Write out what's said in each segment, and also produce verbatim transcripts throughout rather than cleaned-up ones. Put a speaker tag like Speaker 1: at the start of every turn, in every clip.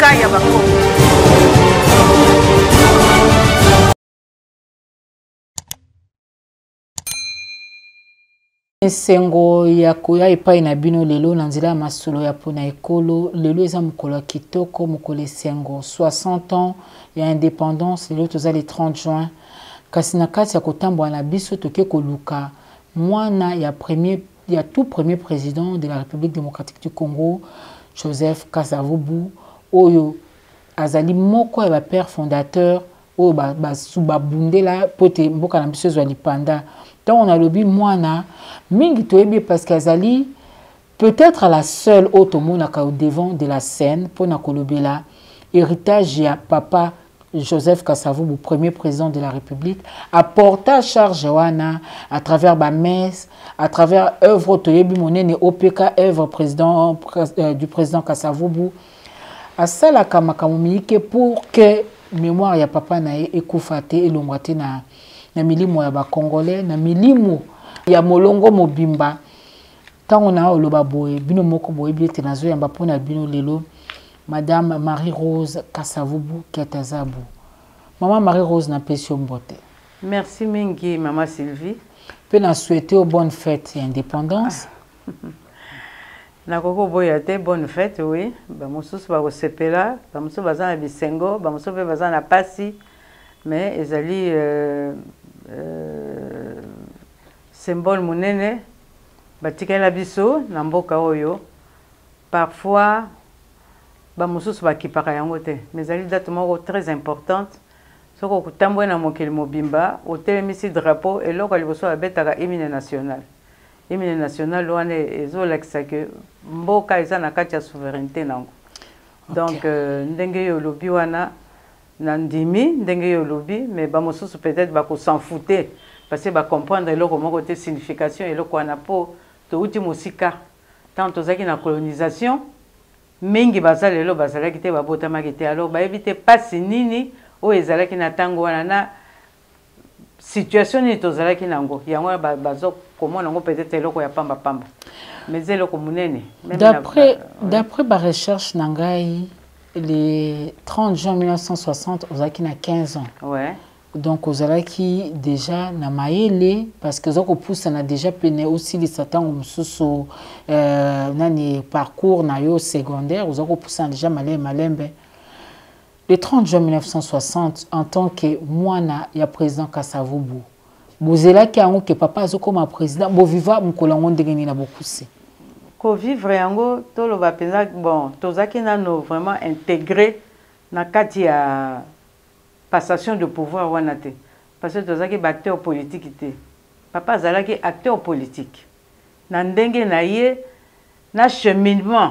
Speaker 1: mboka ya bango.
Speaker 2: Sengo ya koya epai na bino lelo na nzela ya masolo ya pona ekolo lelo eza mokolo ya kitoko mokolo sengo soixante ans ya indépendance lelo toza le trente juin kasi na kati ya kotambola na biso toke koluka mwana ya premier ya tout premier président de la République démocratique du Congo Joseph Kasavubu oyo azali moko ya ba père fondateur oyo ba ba subabundela pote mboka na biso zwa lipanda. Donc on a le but mwana mingi toyebi parce qu'azali peut-être à la seule autre monaka au devant de la scène pour na kolobela héritage ya papa Joseph Kasavubu premier président de la République apporta charge wana à travers ba messe à travers œuvre toyebi monene O P K œuvre président euh, du président Kasavubu à sala kamakamumike pour que mémoire ya papa na ekufa te elongwa te na na milimo ya ba Congolais na milimo ya molongo mobimba tango na oloba boye bino moko boye biete nazo yamba pona bino lelo madame Marie-Rose Kasavubu Katazabu. Maman Marie-Rose na pesio mbote.
Speaker 1: Merci mingi maman Sylvie.
Speaker 2: Pe na souhaiter bonne fête et indépendance.
Speaker 1: Na koko boya te bonne fête oui, ba mosusu ba kosepela, ba mosusu baza na bisengo, ba mosusu baza na pasi mais ezali euh, euh, symbole monene batikela biso na mboka oyo parfois ba mosusu bakipaka yango te mais ezali date moko très importante soko kutambola na mokili mobimba otelemisi drapeau eloko liboso abetaka hymne national hymne national wana ezolakisa ke mboka eza na kati ya souveraineté nango donc euh, ndenge yo lobi wana nandimi ndenge yo lobi mais ba mosusu peut-être ba ko s'en fouter parce que ba comprendre eloko moko te signification eloko wana po to uti mosika tant tozaki na colonisation mingi bazali lelo bazalaki te babotamaki te alors ba éviter pasi nini o ezalaki na tango wana na situation ni tozalaki nango yango bazo komona ngo peut-être eloko ya pamba pamba mais eloko munene
Speaker 2: d'après d'après ba recherche nangai le trente juin mille neuf cent soixante ozalaki na quinze ans.
Speaker 1: Ouais.
Speaker 2: Donc ozalaki déjà na maele parce que zoko poussa na déjà pene aussi les satango mususu euh nani parcours na yo secondaire zoko poussa déjà malé malembe. Le trente juin mille neuf cent soixante en tant que mwana ya président Kasavubu bozelaki yango que papa zoko ma président bo viva mkolango ndengeni na bokuse
Speaker 1: ko vivre yango tolo ba penza bon tozaki nano vraiment intégré na kati ya passation de pouvoir wana te parce que tozaki ba acteur politique te papa azalaki acteur politique na ndenge na ye na cheminement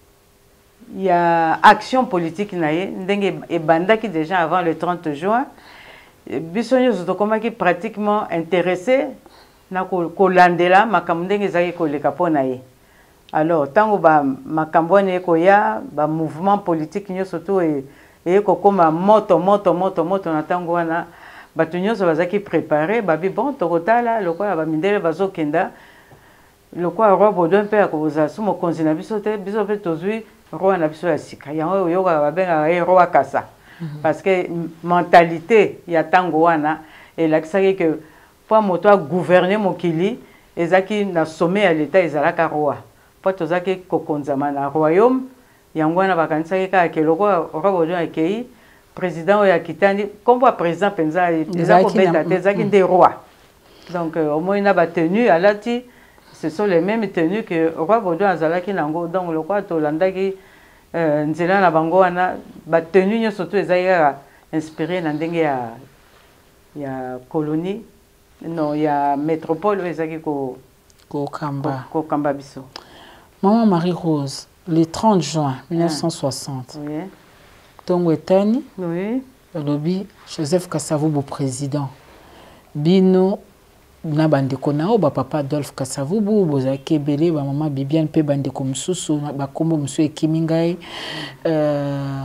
Speaker 1: ya action politique na ye ndenge ebandaki déjà avant le trente juin biso nyonso tokomaki pratiquement intéressé na kolandela makambo ndenge ezalaki koleka mpo na ye. Alors tango ba makambo wana ekoya ba mouvement politique nyonso to e e kokoma moto moto moto moto na tango wana bato nyonso bazaki préparé babi bon tokotala lokola ba mindele bazokenda lokola roi Baudouin mpe akoza sumo konzi na biso te biso mpe tozwi roi na biso ya sika yango oyoka babengaka ye roi kasa parce que mentalité ya tango wana elakisaki ke po moto a gouverner mokili ezaki na sommet ya l'état ezalaka roi po tozaki kokonzama na royaume yango wana bakanisaki kaka ke lokola roi Baudouin akei président oyo akitani kombo ya président mpenza eza kobeta te ezalaki nde roi donc omoi na batenu alati ce sont les mêmes tenues que roi Baudouin azalaki nango donc lokola tolandaki nzela na bango wana batenu nyonso to ezalaki kaka inspiré na ndenge ya ya colonie non ya métropole oyo ezalaki
Speaker 2: kokamba
Speaker 1: kokamba biso.
Speaker 2: Maman Marie-Rose, le trente juin mille neuf cent soixante, oui. Tongo Etani,
Speaker 1: oui.
Speaker 2: Lobby, Joseph Kasavubu président. Bino, na bandeko na o ba papa Adolphe Kasavubu, bozaki ebele ba maman Bibiane pe bandeko mususu ba kombo musu ekimingai. Euh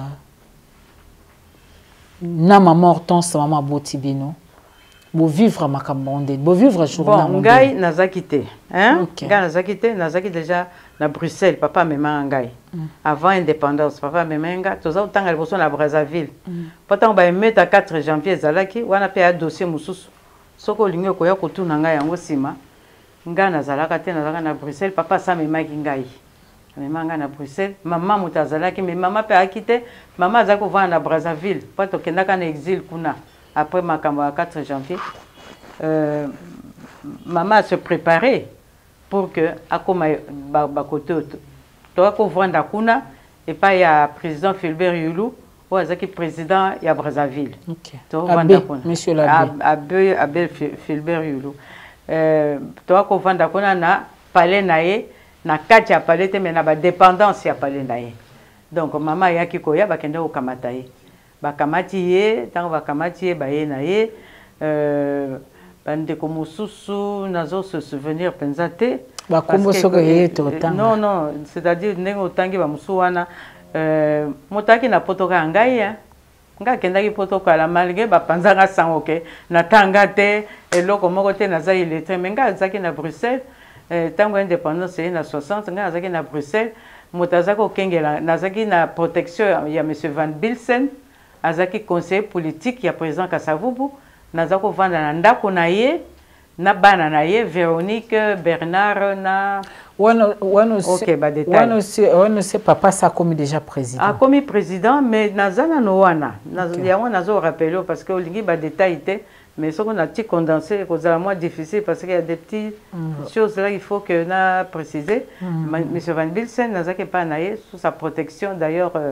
Speaker 2: na maman Hortense maman Botibino. Bo vivre makambo onde, bo vivre journée
Speaker 1: bon ngai nazaki te hein okay. Ngai nazaki te nazaki déjà na Bruxelles papa amema ngai avant indépendance papa amema ngai toza otanga liboso na Brazzaville pata ba emeta quatre janvier ezalaki wana pe ya dossier mosusu soko olingi okoya kotuna ngai yango nsima ngai nazalaka te nazalaka na Bruxelles papa asa amemaki ngai amema ngai na Bruxelles mama moto azalaki mais mama pe ayaki te mama azalaki kovanda na Brazzaville po tokendaka na exil kuna après makambo ya quatre janvier euh, maman se préparait pour que akoma bakote to ko vanda kuna et pas ya président Fulbert Yulu ou azaki président ya Brazzaville.
Speaker 2: OK.
Speaker 1: To vanda kuna.
Speaker 2: Monsieur l'abbé.
Speaker 1: Abbé Abbé Fulbert Yulu. Euh to ko vanda kuna na palais naye na kati ya palais te mais na ba dépendance ya palais naye. Donc maman yaki koya bakende ko kamata ye. Bakamati ye, tango bakamati ye baye naye euh bandeko mosusu nazo se souvenir pensate
Speaker 2: ba kombo soko yeto tanga
Speaker 1: non non c'est-à-dire ndenge otangi ba musu wana euh motaki na potoka ngai ya nga kendaki potoka la malgré ba panzanga sango ke na tanga te eloko moko te na zai lettre mais nga zaki na Bruxelles euh tango indépendance na soixante nga zaki na Bruxelles motazako kengela nazaki na protection ya monsieur Van Bilsen azaki conseiller politique ya président Kasavubu nazako vanda na ndako na ye na bana na ye Véronique Bernard na
Speaker 2: wana wana
Speaker 1: OK ba détail
Speaker 2: wana c'est wana c'est papa ça comme déjà président
Speaker 1: a comme président mais nazana no wana ya wana nazo rappeler parce que olingi ba détail te mais ce qu'on a petit condensé cause moins difficile parce qu'il y a des petites mm. choses là il faut que na préciser mm. monsieur Van Bilsen nazaki pa na ye sous sa protection d'ailleurs euh,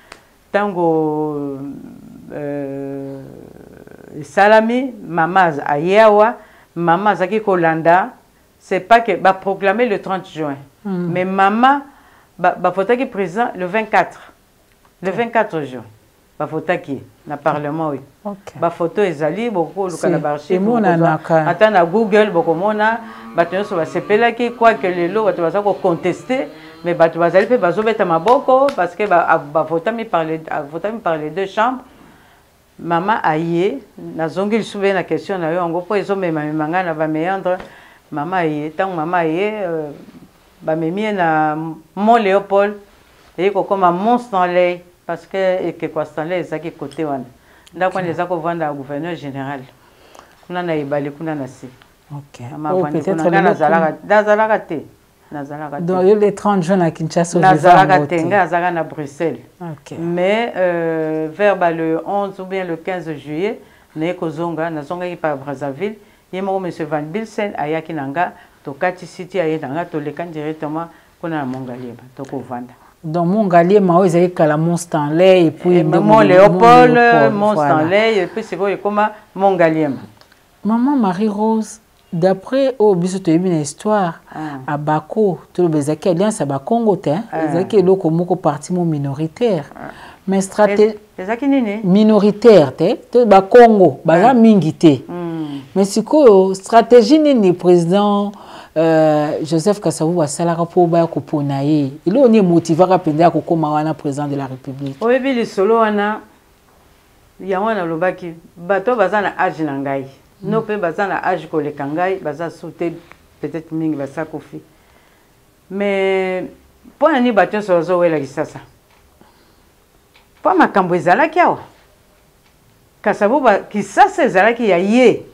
Speaker 1: tango euh, salami maman ayawa maman zaki kolanda c'est pas que ba proclamer le trente juin mm. mais maman ba, ba fotaki président le vingt-quatre le vingt-quatre juin ba fotaki na parlement oui
Speaker 2: okay.
Speaker 1: Ba photo ezali boko luka na barchi
Speaker 2: ata
Speaker 1: na Google boko mona bato nyonso ba sepelaki quoi que lelo bato baza ko contester mais bato bazali pe bazobeta maboko parce que ba ba votami par les votami par les deux chambres. Maman aye nazongi lisube na question na yo ngo po ezomema memanga na ba meandre maman aye tant maman aye euh, ba memi na Mont Léopold et ko comme Mont Stanley parce que et que quoi Stanley ezaki côté wana ndako okay. Nezako vanda au gouverneur général kuna na ibali kuna na si
Speaker 2: OK
Speaker 1: maman oh, peut-être na zalaka dazalaka te
Speaker 2: donc le trente juin à Kinshasa
Speaker 1: nazalaka te nga azalaka na Bruxelles
Speaker 2: OK
Speaker 1: mais euh, vers bah, le onze ou bien le quinze juillet na kozonga nazongaki pa Brazzaville yemo monsieur Van Bilsen ayaki nanga to kati city aye nanga to leka directement kuna na Mongaliema to ko vanda
Speaker 2: donc Mongaliema o ezali kala Mont Stanley et puis
Speaker 1: Mont Léopold Mont Stanley et puis c'est quoi comme Mongaliema.
Speaker 2: Maman Marie-Rose d'après au biso to yebina histoire à Bako to bezaki alliance à Bakongo te ezaki eloko moko parti mo minoritaire mais stratégie
Speaker 1: ezaki nini
Speaker 2: minoritaire te to Bakongo baza mingi te mais sikoyo stratégie nini président euh, Joseph Kasavubu asalaka po ba ko pona ye ilo oni motivaka penda ko koma wana président de la République
Speaker 1: oyebi lisolo wana ya wana lobaki bato baza na âge na ngai no pe baza na âge koleka ngai baza sauté peut-être mingi basa kofi mais po ani bato so zo wela kisasa po makambo ezalaki awa Kasavubu kisasa ezalaki ya ye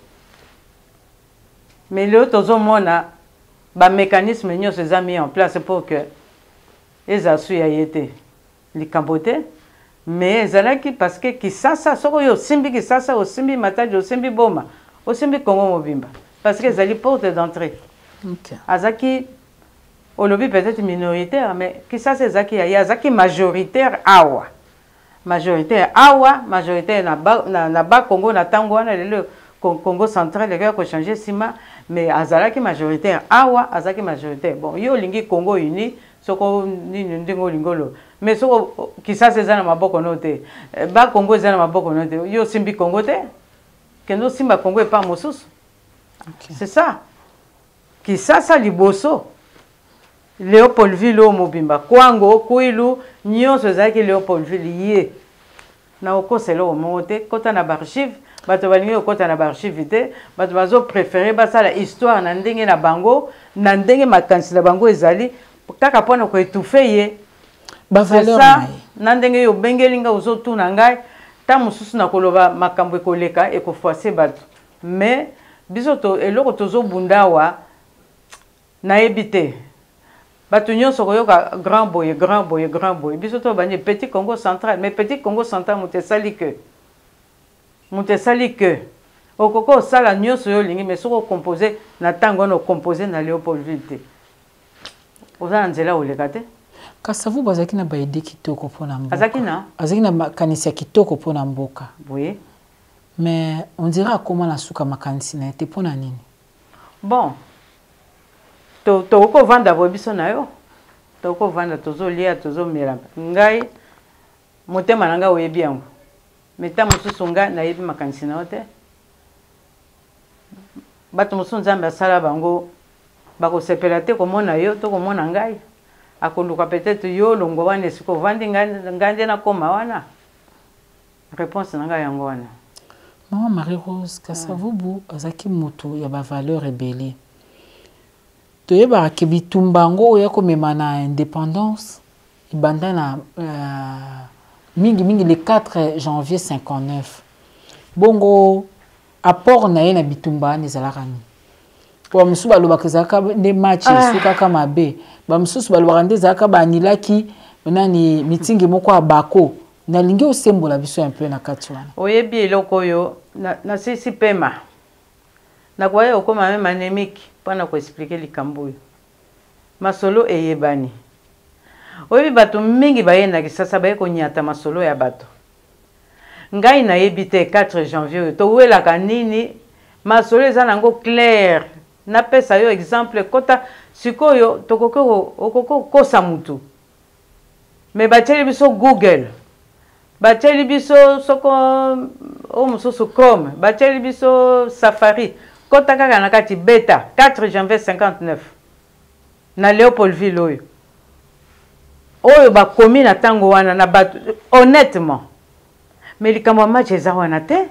Speaker 1: mais le tozo mona ba mécanisme nyonso eza mis en place pour que ezasu ya yete likambote mais ezalaki parce que kisasa soko yo simbi kisasa osimbi mataji osimbi boma osimbi Congo mobimba parce que ezali porte d'entrée.
Speaker 2: OK
Speaker 1: azaki olobi peut-être minoritaire mais kisasa ezaki ya azaki majoritaire awa majoritaire awa majoritaire na ba na, na ba Congo na tango wana le Congo central le ko changer sima mais azalaki majoritaire awa azaki majoritaire bon yo lingi Congo uni soko nini ndingo lingolo mais soko kisasa ezana maboko note ba Congo ezana maboko note yo simbi Congo te kendo simba Congo epa mosusu. Okay. C'est ça kisasa liboso Léopoldville o mobimba kwango kuilu nyonso ezalaki Léopoldville ye na okoselo monte kota na archive bato balingi okota na archive te bato bazo préférer basala histoire na ndenge na bango na ndenge makanisi na bango ezali kaka pona ko étouffer ye
Speaker 2: ba valeur
Speaker 1: na ndenge yo bengelinga ozotuna ngai ta mususu na koloba makambo ekoleka ekofwase bato mais biso to eloko tozobundawa nayebi te bato nyonso koyoka grand boye grand boye grand boye biso to bani petit Congo central mais petit Congo central moto esali que moto esali que okoko osala nyonso yo olingi mais soko ocomposé na ntango wana ocomposé na Léopoldville te oza na nzela oleka te
Speaker 2: Kasavu bazaki na baide kitoko mpona mboka
Speaker 1: azaki na
Speaker 2: azaki na makanisi ya kitoko mpona mboka
Speaker 1: oui
Speaker 2: mais on dirait akoma na suka makanisi na ye te mpona nini
Speaker 1: bon tokovanda boye biso na yo tokovanda tozolia tozomela ngai motema na ngai oyebi yango mais ta mosusu ngai nayebi makanisi na yo te bato mosusu nzambe asala bango bakosepela te komona yo to komona ngai akoluka peut-être yo longo wana esika ovandi ngai nde nakoma wana réponse na ngai yango wana
Speaker 2: Maman Marie-Rose Kasavubu azaki moto ya bavaleur ebele toyebaka ke bitumba yango oya komema na indépendance ebanda na uh, mingi mingi le quatre janvier cinquante-neuf bongo apport na ye na bitumba wana ezalaka nini po bamosusu balobaka ezalaka nde match esukaka mabe bamosusu balobaka nde ezalaka baanilaki nani mitingi moko ya bako nalingi osembola biso un peu na kati wana
Speaker 1: oyebi eloko oyo nasisi pema nakoya okoma meme anémique mpona koexplike likambo oyo masolo eyebani oyebi bato mingi bayendaki sasa baye konyata masolo ya bato ngai nayebi te quatre janvier oyo towelaka nini masolo eza nango clair napesa yo exemple kota sikoyo tokoki okokosa mutu me batieli biso google batieli biso soko o mosusu chrome batieli biso safari kota kaka na kati beta quatre janvier cinquante-neuf na Léopoldville oyo oyo bakomi na ntango wana na bato honnêtement mais likambo ya match eza wana te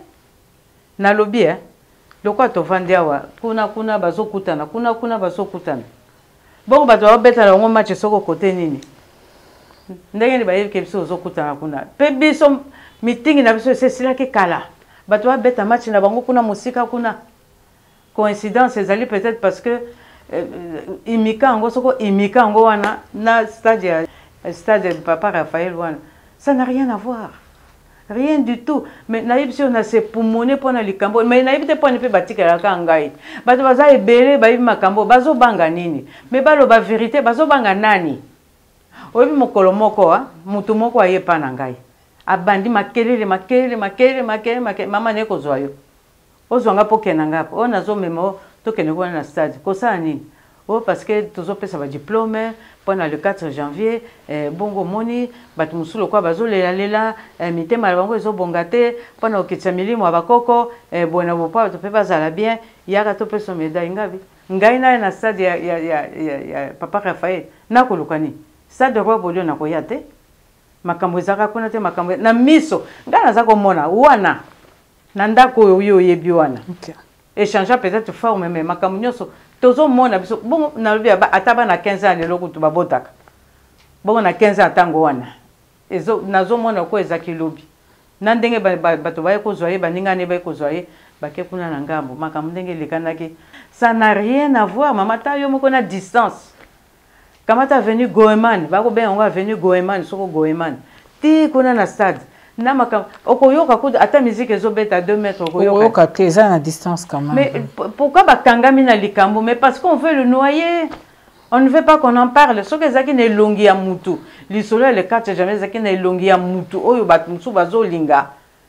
Speaker 1: nalobi eh lokwa tovandi awa kuna kuna bazokutana kuna kuna bazokutana bongo bato babetala yango match soko kote nini ndenge nini bayebi ke biso ozokutana kuna mpe biso mitingi na biso esesilaki kala bato babeta match na bango kuna mosika kuna coïncidence ezali peut-être parce que euh, imika yango soko imika yango wana na stade ya stade Papa Raphaël wana ça n'a rien à voir rien du tout mais nayebi si on a se pulmoner mpona likambo mais nayebi te mpona mpe batikelaka ngai bato baza ebele bayebi makambo bazobanga nini mais baloba vérité bazobanga nani oyebi mokolo moko mutu moko aye pa na ngai abandi makelele makelele makelele makelele makelele mama ne kozwa yo ozwanga mpo kenda ngapo oyo nazomema o tokende kuna na stade kosala nini o parce que tozopesa badiplôme mpona le quatre janvier eh, bongo moni bato mosusu lokwa bazolelalela eh, mitema na bango ezobonga te mpona kokitisa milimo ya bakoko eh, boye na bopa bato mpe bazala bien yaka topesa medaille ngabi ngai naye na stade ya, ya, ya, ya, ya Papa Raphaël nakoluka nini stade roi bolio nakoya te makambo ezaka kuna te makambo na miso ngai naza komona wana na ndako oyo oyebi wana
Speaker 2: okay.
Speaker 1: Échanger peut-être forme mais makambo nyonso tozomona biso bongo nalobi ata bana quinze ans lelo kutu babotaka bongo na quinze ans ntango wana ezo nazomona ko ezaki lobi na ndenge bato baye kozwa ye baningani baye kozwa ye bake kuna na ngambo makambo ndenge lekanaki ça n'a rien à voir mama ta yo moko na distance kamata avenue Goeman bako ben on avenue Goeman soko Goeman ti kuna na stade na makambo okoyoka kudu ata musique ezobeta à deux mètres
Speaker 2: okoyoka te eza na distance quand même
Speaker 1: mais pourquoi bakangami na likambo mais parce qu'on veut le noyer on ne veut pas qu'on en parle soki ezaki na elongi ya mutu lisolo le quatre jamais ezaki na elongi ya mutu oyo bato mosusu bazolinga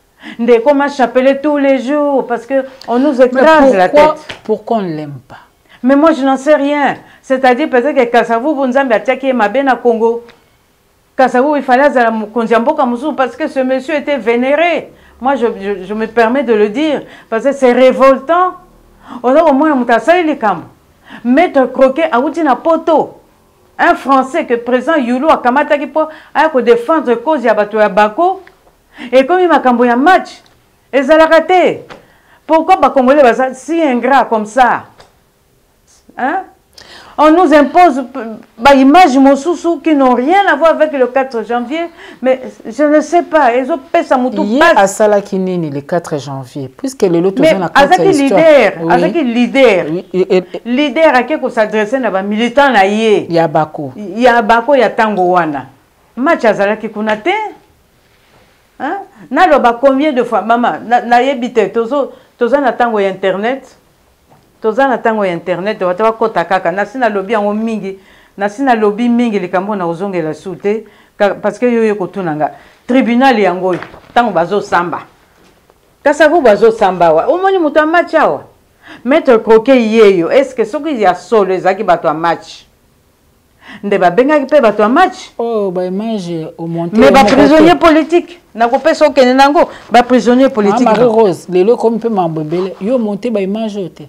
Speaker 1: nde koma chapeler tous les jours parce que on nous écrase la tête
Speaker 2: pourquoi on ne l'aime pas
Speaker 1: mais moi je n'en sais rien c'est-à-dire peut-être que Kasavubu Nzambe atiaki ye mabe na Congo Kasavubu il fallait azala mokonzi ya mboka mosusu parce que ce monsieur était vénéré moi je, je, je me permets de le dire parce que c'est révoltant oza komona moto asali likambo maître Croquet awuti na poto un français que président Yulu akamataki mpo aya kodéfendre cause ya bato ya bako ekomi makambo ya match ezalaka te pourquoi bakongolais baza si ingrat comme ça hein On nous impose bah, images mosusu qui n'ont rien à voir avec le quatre janvier. Mais je ne sais pas. Ils ont fait ça moutou.
Speaker 2: Il y a Asala Kinini le quatre janvier. Puisque les lots
Speaker 1: mais avec les leaders,
Speaker 2: oui.
Speaker 1: avec les leaders,
Speaker 2: oui. et, et,
Speaker 1: leader à qui s'adresser à militants na yé.
Speaker 2: Il y a Bako.
Speaker 1: Il y a Bako, il y a Tangowana. Match Azala qui kunate. Hein? Na loba combien de fois maman na na yebite tozo toza na tango ya internet. Toza na tango ya internet watawa kota kaka na sina lobby en mingi na sina lobby mingi likambo na ozonge la soute parce que yo yo kotunanga tribunal yango tango bazo samba kasa vous bazo samba wa omoni muto match awa maître croquet yeyo est-ce que soki ya solo ezaki bato match nde ba benga ki pe bato match
Speaker 2: oh ba image au monter
Speaker 1: mais ba prisonnier politique na ko pesa okene nango ba prisonnier politique
Speaker 2: Marie Rose lelo comme pe mambebele yo monter ba image ote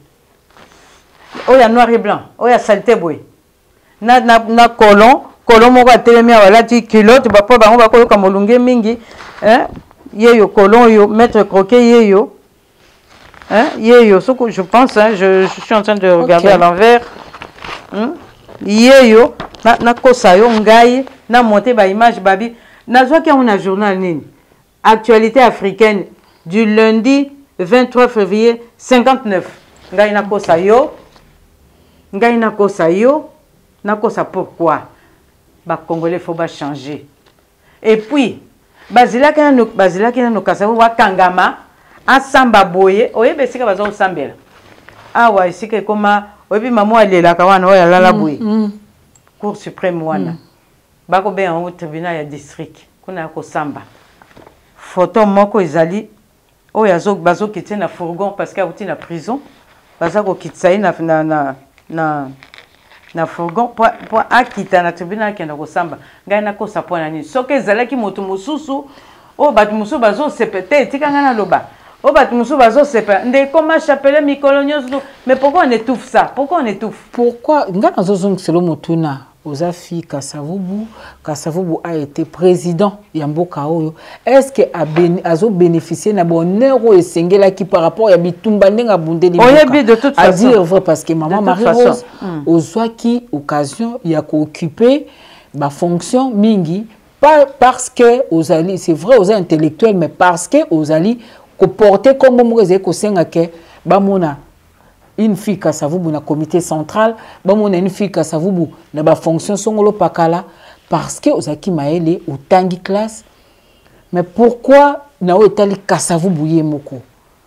Speaker 1: oh ya noir et blanc oh ya saleté boy na na na colon colon moko atelemi wala ti culotte ba po bango ba ko ka molunge mingi hein yeyo colon yo maître croquet yeyo hein yeyo ce que je pense hein je, je suis en train de regarder okay. À l'envers hein yeyo na na kosa yo ngai na monter ba image babi na zo ki on a journal nini actualité africaine du lundi vingt-trois février cinquante-neuf ngai na kosa yo ngai na kosa yo na kosa pourquoi ba congolais faut ba changer et puis bazila kana no bazila kana no kasa wa kangama asamba boye oyebe sika bazo sambela awa isika koma oyebi mamo alela kawana oya lala boye mm, cour suprême wana mm. Bako be en tribunal ya district kuna ko samba photo moko ezali oya zo bazo kiti na fourgon parce que a na prison baza ko kitsa na na na na fourgon pour pour akita na tribunal kenda ko samba ngai na ko sapona ni soke ezalaki moto mususu o batu mususu bazo sepete tikanga na loba o batu mususu bazo sepa nde koma chapelle mikolonioso mais pourquoi on étouffe ça pourquoi on étouffe
Speaker 2: pourquoi nga nazo zong selo motuna Ozafi Kasavubu Kasavubu a été président ya mboka oyo est-ce que a azo bénéficier na bonheur et sengela qui par rapport ya bitumba ndenga bundeli
Speaker 1: mboka de toute façon
Speaker 2: à dire vrai parce que maman Marie Rose mm. ozwaki occasion ya ko occuper ba fonction mingi pas parce que ozali c'est vrai aux intellectuels mais parce que ozali ko porter comme mongeze ko senga ke ba mona une fille Kasavubu na comité central, ba mona une fille Kasavubu na ba fonction songolo pakala parce que ozaki maele au tangi classe. Mais pourquoi na o etali Kasavubu yemoko?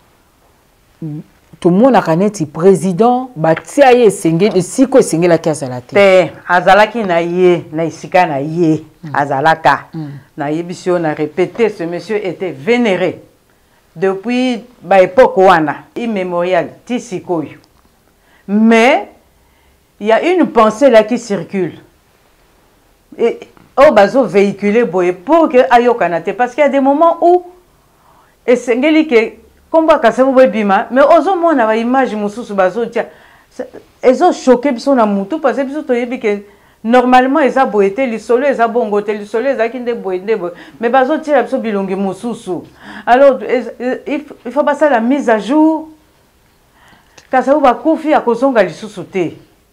Speaker 2: Tout le monde a kaneti président batia ye sengeli siko sengela ki azalate.
Speaker 1: Te azalaki na ye na isika na ye azalaka. Mm. Na yebisio na répété ce monsieur était vénéré. Depuis ba époque wana immémorial tisikoyo. Mais il y a une pensée là qui circule. Et au bazo véhiculé boye pour que ayokanate parce qu'il y a des moments où et sengeli que combat Kasavubu bima mais ozo mona ba image mususu bazo tia ezo choqué biso na mutu parce que biso toyebi que normalement eza boyete lisolo eza bongo te lisolo eza kinde boyende boy mais bazo tira biso bilongi mususu alors il faut passer la mise à jour Kasavubu bakufi akozonga lisusu te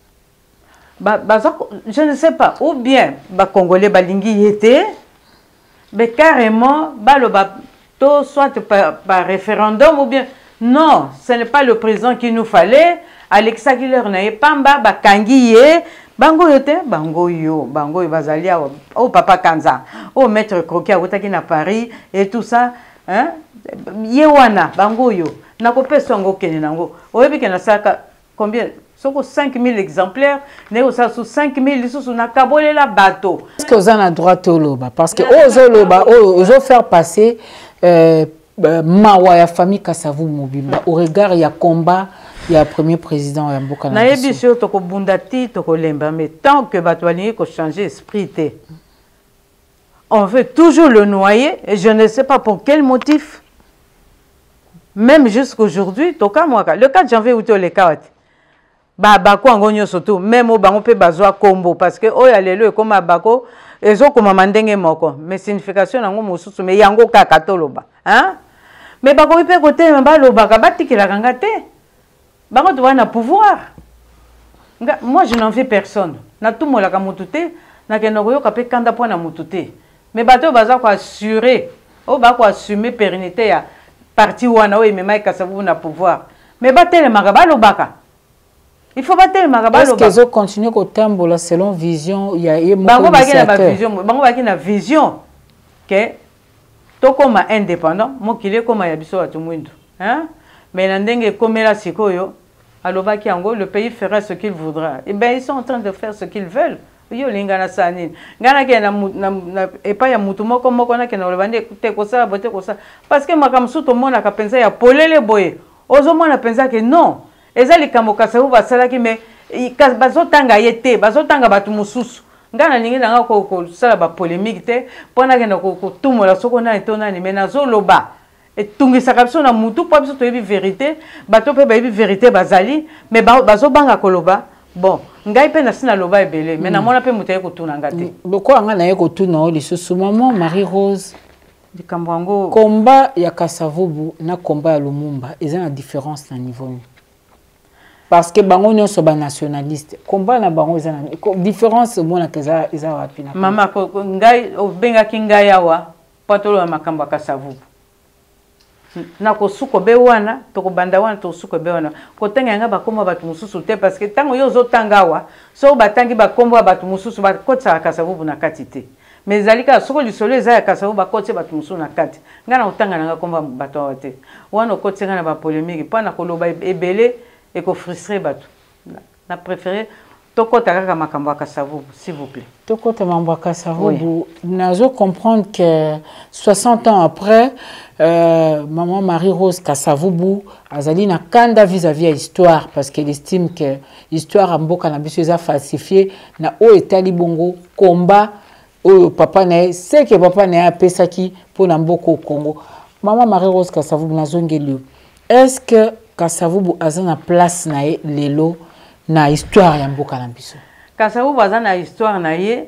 Speaker 1: ba baza je ne sais pas ou bien ba congolais balingi yete mais carrément ba lo ba to soit par, par référendum ou bien non ce n'est pas le président qu'il nous fallait Alexa Killer na pamba ba kangi ye bango yote bango yo bango bazalia au papa Kanza au maître Croquet otaki na Paris et tout ça hein yewana bango yo na ko peso ngo kene nango oyebi ke na saka combien soko cinq mille exemplaires ne ko sa sous cinq mille sous na kabolela bateau
Speaker 2: est-ce que vous en a droit au loba parce que ozo loba ozo faire passer euh, mawa ya famille Kasavubu mobimba au regard ya combat ya premier président ya mboka
Speaker 1: na yebi sio to ko bundati to ko lemba mais tant que batwani ko changer esprit té on veut toujours le noyer et je ne sais pas pour quel motif. Même jusqu'aujourd'hui, le quatre janvier où tu les cartes, bah bako angonyo surtout même au bango pe bazwa combo parce que oh ya lelo comme bako ezo comme mandenge moko mais signification nango mosusu mais yango kaka toloba hein mais bako pe côté ba loba ka batikela kanga te bango tu na pouvoir moi je n'en fais personne na tout molaka mututé na kenoko yo kapé kanda point na mututé mais bato baza ko assurer o ba ko assumer pérennité ya parti wana o imema Kasavubu na pouvoir mais batele makaba lobaka il faut batele makaba lobaka
Speaker 2: est-ce qu'ils continuer ko tambola selon vision ya ye mo
Speaker 1: bango baki na vision bango baki na vision que to koma indépendant mokile koma ya biso watu mwindu hein mais na ndenge komela sikoyo alobaki yango le pays fera ce qu'il voudra et ben ils sont en train de faire ce qu'ils veulent yo lingana sanini ngana ke na na epa ya mutu moko moko na ke na lobande te ko sala bote ko sala parce que makamsu to mona ka pensa ya polele boye ozo mona pensa que non ezali kamo Kasavubu basala ki mais bazo tanga yete bazo tanga batu mususu ngana ningi nanga ko ko sala ba polémique te pona ke na ko tumola soko na etona ni mais nazo loba et tungisa kapso na mutu po biso to yebi vérité bato pe ba yebi vérité bazali mais bazo banga koloba bon ngai pe na sina loba ebele mais na mona pe mutu ye kotuna ngate
Speaker 2: boko anga na ye kotuna o lisusu maman Marie Rose
Speaker 1: likambo yango
Speaker 2: combat ya Kasavubu na combat ya Lumumba eza na différence na niveau ni parce que bango nyonso ba nationaliste combat na bango eza na différence mona keza eza wapi na
Speaker 1: mama ko ngai obenga kinga yawa patolo ya makambo ya Kasavubu na ko suko be wana to ko banda wana to suko be wana ko tanga nga bakoma batu mususu te parce que tango yo zo tangawa so batangi bakombo batu mususu ba kotsa Kasavubu na kati te mais zalika soko lisolo eza ya Kasavubu ba kotse batu mususu na kati nga na utanga nga komba batu te wana kotse nga na ba polémique pa na ko loba ebele et ko frustrer batu na préféré tokota kaka makambo ya Kasavubu s'il vous plaît
Speaker 2: tokota makambo ya Kasavubu nazo comprendre que soixante ans après euh, maman Marie Rose Kasavubu azali na kanda vis-à-vis à histoire parce qu'elle estime que histoire amboka na biso eza falsifié na o etali bongo combat o papa na c'est que papa na apesaki pour na mboko au Congo maman Marie Rose Kasavubu nazongeli est-ce que Kasavubu aza na place na ye lelo na histoire ya mboka na biso
Speaker 1: Kasavubu aza na histoire na ye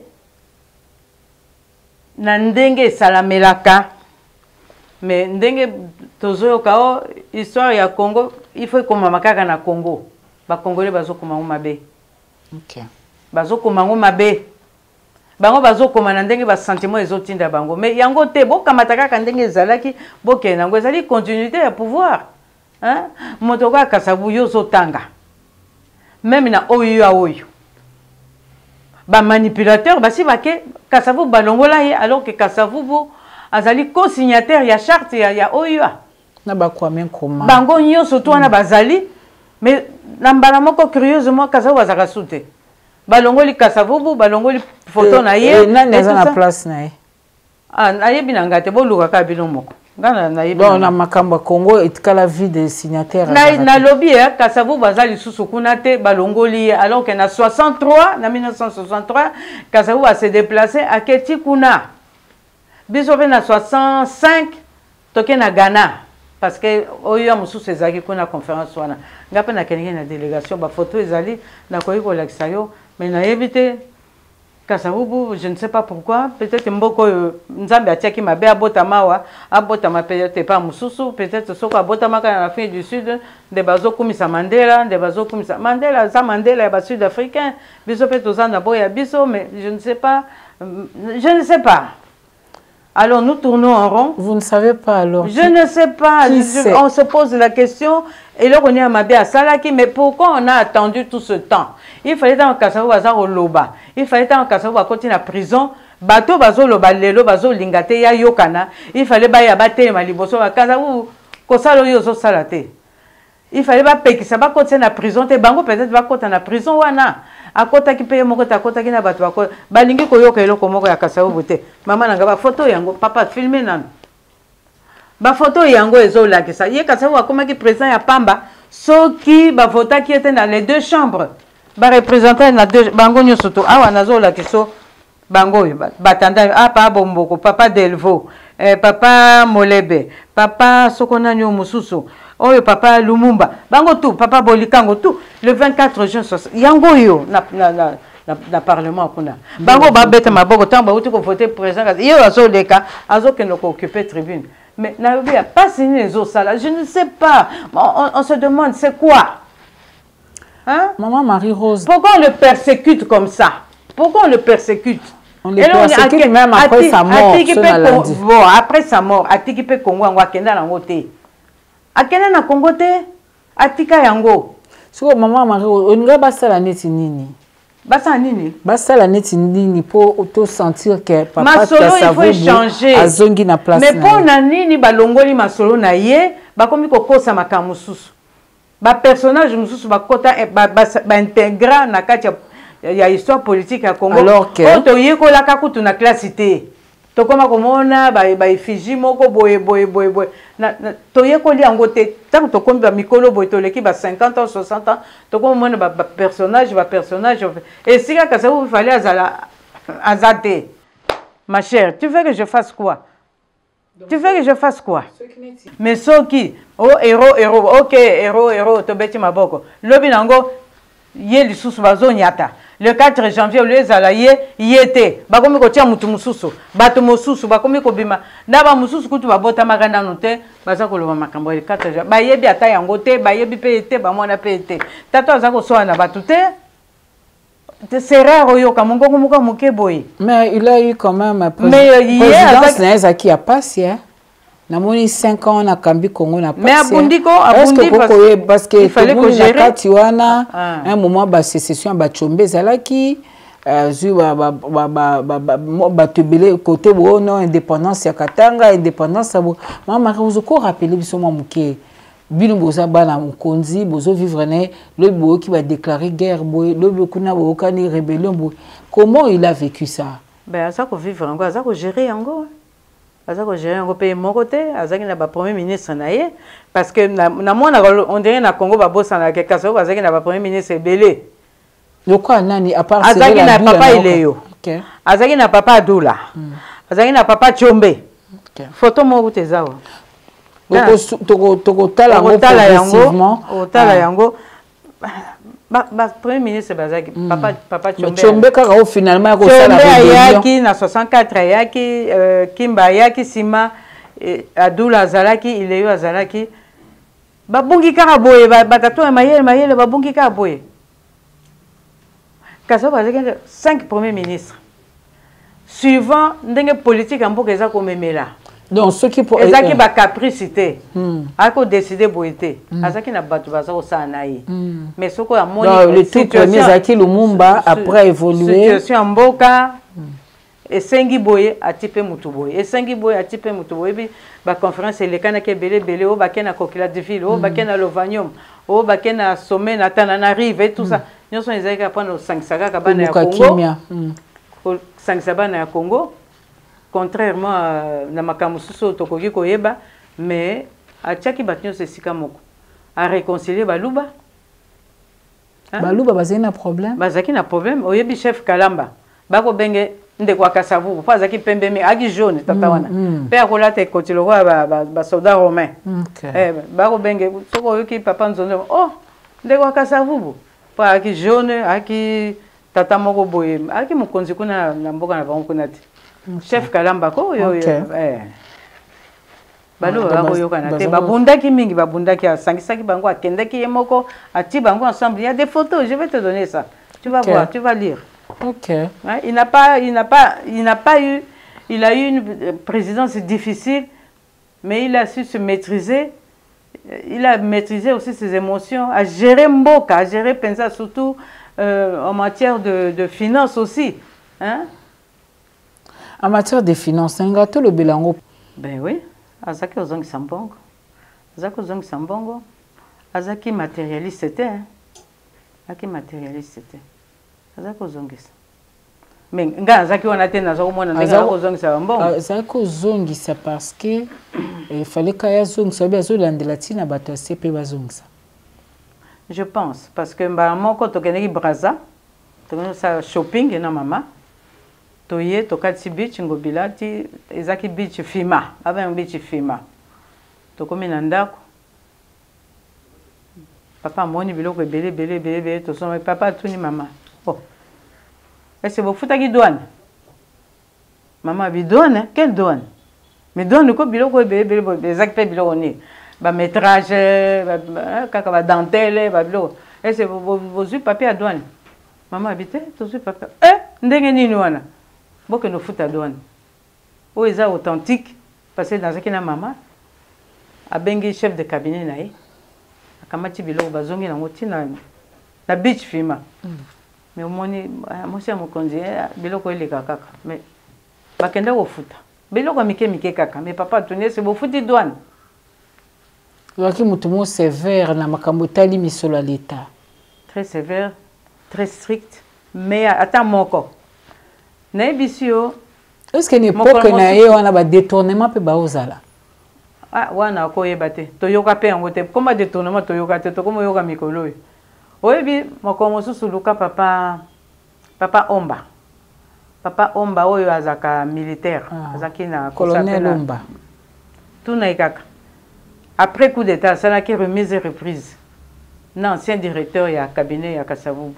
Speaker 1: na ndenge salamelaka mais ndenge tozoyoka o histoire ya Congo il faut komama kaka na Congo ba Congolais bazokoma ngo mabe
Speaker 2: OK
Speaker 1: bazokoma ngo mabe bango bazokoma na ndenge ba sentiment ezotinda bango mais yango te bokamata kaka ndenge ezalaki bokena ngo ezali continuité ya pouvoir hein moto kwa Kasavubu yo zotanga même na oyo oyo ba manipulateur basi bake Kasavubu balongola ye alors que Kasavubu azali co-signataire ya charte ya, ya oyo
Speaker 2: na ba kwa men koma
Speaker 1: bango nyonso to wana bazali mais na mbala moko curieusement Kasavubu azaka sute balongoli Kasavubu balongoli photo na ye
Speaker 2: na neza na place na ye
Speaker 1: ah na ye binanga te boluka ka bino moko ngana na ye
Speaker 2: bon na makambo Congo etikala vie de signataire
Speaker 1: na na lobby ya Kasavubu bazali susu kuna te balongoli alors que na soixante-trois na mille neuf cent soixante-trois Kasavubu a se déplacé à Keti kuna biso pe na soixante-cinq toke na Ghana parce que oyo mususu ezaki kuna conférence wana ngape na kenenge na délégation ba photo ezali na koyi ko lakisa yo mais na yebite Kasavubu je ne sais pas pourquoi peut-être mboko nzambe atiaki mabe abotama wa abotama peut-être pas mususu peut-être soko abotama kana na Afrique du Sud de bazokumisa Mandela de bazokumisa Mandela za Mandela ya ba Sud-Africain biso pe tozana boya biso mais je ne sais pas je ne sais pas. Alors nous tournons en rond.
Speaker 2: Vous ne savez pas alors?
Speaker 1: Je qui, ne sais pas.
Speaker 2: Je,
Speaker 1: je, on se pose la question. Et là, on est à Mabé à Salaki. Mais pourquoi on a attendu tout ce temps? Il fallait dans le Kasavubu à au Loba. Il fallait dans le Kasavubu à continuer la prison. Bateau bazo loba lelo bazo lingate ya yokana. Il fallait ba ya bate maliboso ba Kasavubu kosalo yozo salate. Il fallait pas payer ça va continuer la prison. Te bango peut-être va continuer la prison wana. Akota ki paye moko ta kota ki na bato bako balingi koyoka eloko moko ya Kasavubu te mama nanga ba photo yango papa filmer nanu ba photo yango ezolakisa ye Kasavubu akomaki président ya Pamba soki ba vota ki était dans les deux chambres ba représenter na deux bango nyoso to awa nazolakisa bango batanda ah pa bomboko papa Delvo eh, papa Molebe papa sokona nyo mususu oyo papa Lumumba bango tout papa Bolikango tout le vingt-quatre juin yango yo na na na na parlement kuna bango ba beta maboko tant ba uti ko voter président yo azo leka azo ke no ko occuper tribune mais na yobi a pas signé les autres ça là je ne sais pas on, on se demande c'est quoi Hein?
Speaker 2: Maman Marie-Rose.
Speaker 1: Pourquoi on le persécute comme ça? Pourquoi on le persécute?
Speaker 2: On le persécute même après sa mort.
Speaker 1: Bon, après sa mort, Atiki pe Congo, on va kenda na ngote. Akenda na Congo te, Atika yango.
Speaker 2: So maman Marie-Rose, on va basala neti nini?
Speaker 1: Basala nini?
Speaker 2: Basala neti nini pour auto sentir que papa
Speaker 1: Masolo il faut changer.
Speaker 2: Azongi na place.
Speaker 1: Mais pour na nini balongoli masolo na ye, bakomi kokosa makamususu. Ba personnage mususu bakota ba ba intégra na kati ya histoire politique à Congo.
Speaker 2: Alors que
Speaker 1: to yeko la kakutu na classité. To koma komona ba ba effigie moko boye boye boye boye. Na to yeko li angote. Tant to komba mikolo boye to leki ba cinquante ans soixante ans. To komona ba personnage ba personnage. Et si ka ça vous fallait azala azate. Ma chère, tu veux que je fasse quoi? Tu veux que je fasse quoi? Mais ce qui, oh héros, héros, ok, héros, héros, to beti maboko. Lobi nango, yé li susu bazo nyata. Le quatre janvier, le zalaye, yete. Bakomi ko tia mutu mususu. Bato mususu, bakomi ko bima. Naba mususu kutu babota maganda note, baza ko loba makambo le quatre janvier. Ba yebi ata yango te, ba yebi pe ete, ba mona pe ete. Tato azako soa na batu te. C'est rare,
Speaker 2: mais il a eu quand même un président qui a passé. Il a eu cinq ans à Kambi Congo. Mais parce que il fallait que gérer. Un moment, la sécession a Chombe Zalaki. Côté indépendance à Katanga, indépendance. Maman, vous avez rappelé bino boza bana mukonzi bozo vivre né le boy qui va déclarer guerre boy le boy kuna bokani rébellion boy. Comment il a vécu ça?
Speaker 1: Ben ça ko vivre ngo ça ko gérer ngo ça ko gérer ngo pays mon côté azaki na ba premier ministre naie parce que na mona on dirait na Congo ba bossa na ke kaso azaki na ba premier ministre belé
Speaker 2: le quoi nani à part
Speaker 1: azaki na papa Ileyo. OK. Azaki na papa Doula. Azaki na papa Chombe. OK. Photo mo kutezawa.
Speaker 2: Tokotala progressivement.
Speaker 1: Otala yango. Ba premier ministre bazaki papa papa Chombe.
Speaker 2: Chombe kaka finalement ko
Speaker 1: sala rébellion. Yaki na soixante-quatre yaki Kimba yaki Sima Adula Zalaki Ileyo Azalaki. Babungi kaka boye batato mayele mayele babungi kaka boye. Kaso bazaki cinq premiers ministres. Suivant ndenge politique amboka eza komemela.
Speaker 2: Donc ceux qui pour
Speaker 1: ezaki ba capricité ako décider boité azaki na batu baza ko sanayi mais soko ya moni
Speaker 2: le tout premier Zaki Lumumba après évoluer
Speaker 1: situation mboka esengi boye atipe mutu boye esengi boye atipe mutu boye bi ba conférence elekana ke belé belé o bakena kokila de ville o bakena Lovanium o bakena sommet na tanana rive et tout ça nyonso ezaki apana sangisaka ka bana ya Congo sangisa bana ya Congo. Contrairement à Namakamususo Tokogi Koyeba, mais à Tchaki Batnyo c'est Sikamoko. À réconcilier Baluba.
Speaker 2: Baluba, bazaki na problème.
Speaker 1: Bazaki na problème. Oyebi chef Kalamba. Bako benge ndeko akasavu. Pas zaki pembe mais agi jaune tatawana. Père Rolate kotilo ba ba soldat romain. Eh bako benge soko yoki papa nzondo. Oh ndeko akasavu. Pas agi jaune, agi tata moko boye. Agi mukonzi kuna na mboka na bango kuna ti. Chef Kalamba ko yo eh balo ba yo kana te babundaki mingi babundaki asangisaki bango akendaki yemoko ati bango ensemble. Il y a des photos, je vais te donner ça. Tu vas voir, tu vas lire.
Speaker 2: OK.
Speaker 1: Hein? Il n'a pas il n'a pas il n'a pas eu il a eu une présidence difficile mais il a su se maîtriser. Il a maîtrisé aussi ses émotions, à gérer mboka, à gérer pensa surtout euh, en matière de de finances aussi, hein?
Speaker 2: En matière de finances, un gâteau le Belango.
Speaker 1: Ben oui, Azaki Ozongi Sambongo. Azaki Ozongi Sambongo. Azaki matérialiste c'était. Hein? Azaki matérialiste c'était. Azaki Ozongi. Mais nga Azaki on a été dans un moment où Azaki Ozongi Sambongo.
Speaker 2: Azaki Ozongi ça parce que il fallait qu'il y ait un zong, ça veut dire que les Latines a battu C P Bazongsa.
Speaker 1: Je pense parce que maman quand on est Braza, tu connais ça shopping et non maman. Toye tokati beach ngobilati ezaki beach fima aba beach fima tokomi na ndako papa moni biloko ebele bele bele bele to sono papa tuni mama oh est-ce que vous foutaki douane maman bi douane quelle douane mais douane ko biloko ebele bele ezaki pe biloko ni ba métrage ba kaka ba dentelle ba biloko est ce vos papier à douane maman habite tous papier eh ndenge nini wana boke no foot à douane o eza authentique parce que dans akina maman abengi chef de cabinet na ye akamati biloko bazongi nango tina na beach fima mais omoni mosi ya mokonzi biloko eleka kaka mais bakenda kofuta biloko mike mike kaka mais papa atuni ese bofuti douane
Speaker 2: ozalaki moto mo sévère na makambo etali misolo ya l'état
Speaker 1: très sévère très strict mais ata moko nayebisi yo
Speaker 2: est ce que na époque na ye wana badétournement mpe baozala
Speaker 1: ah wana akoyeba te toyoka mpe yango te koma détournement toyoka te tokoma oyoka mikolo oyo oyebi moko mosusu luka papa papa omba papa omba oyo azaka militaire ah. azaki na
Speaker 2: colonel omba
Speaker 1: tuna ekaka après coup d'état asalaki remise et reprise na ancien directeur ya cabinet ya Kasavubu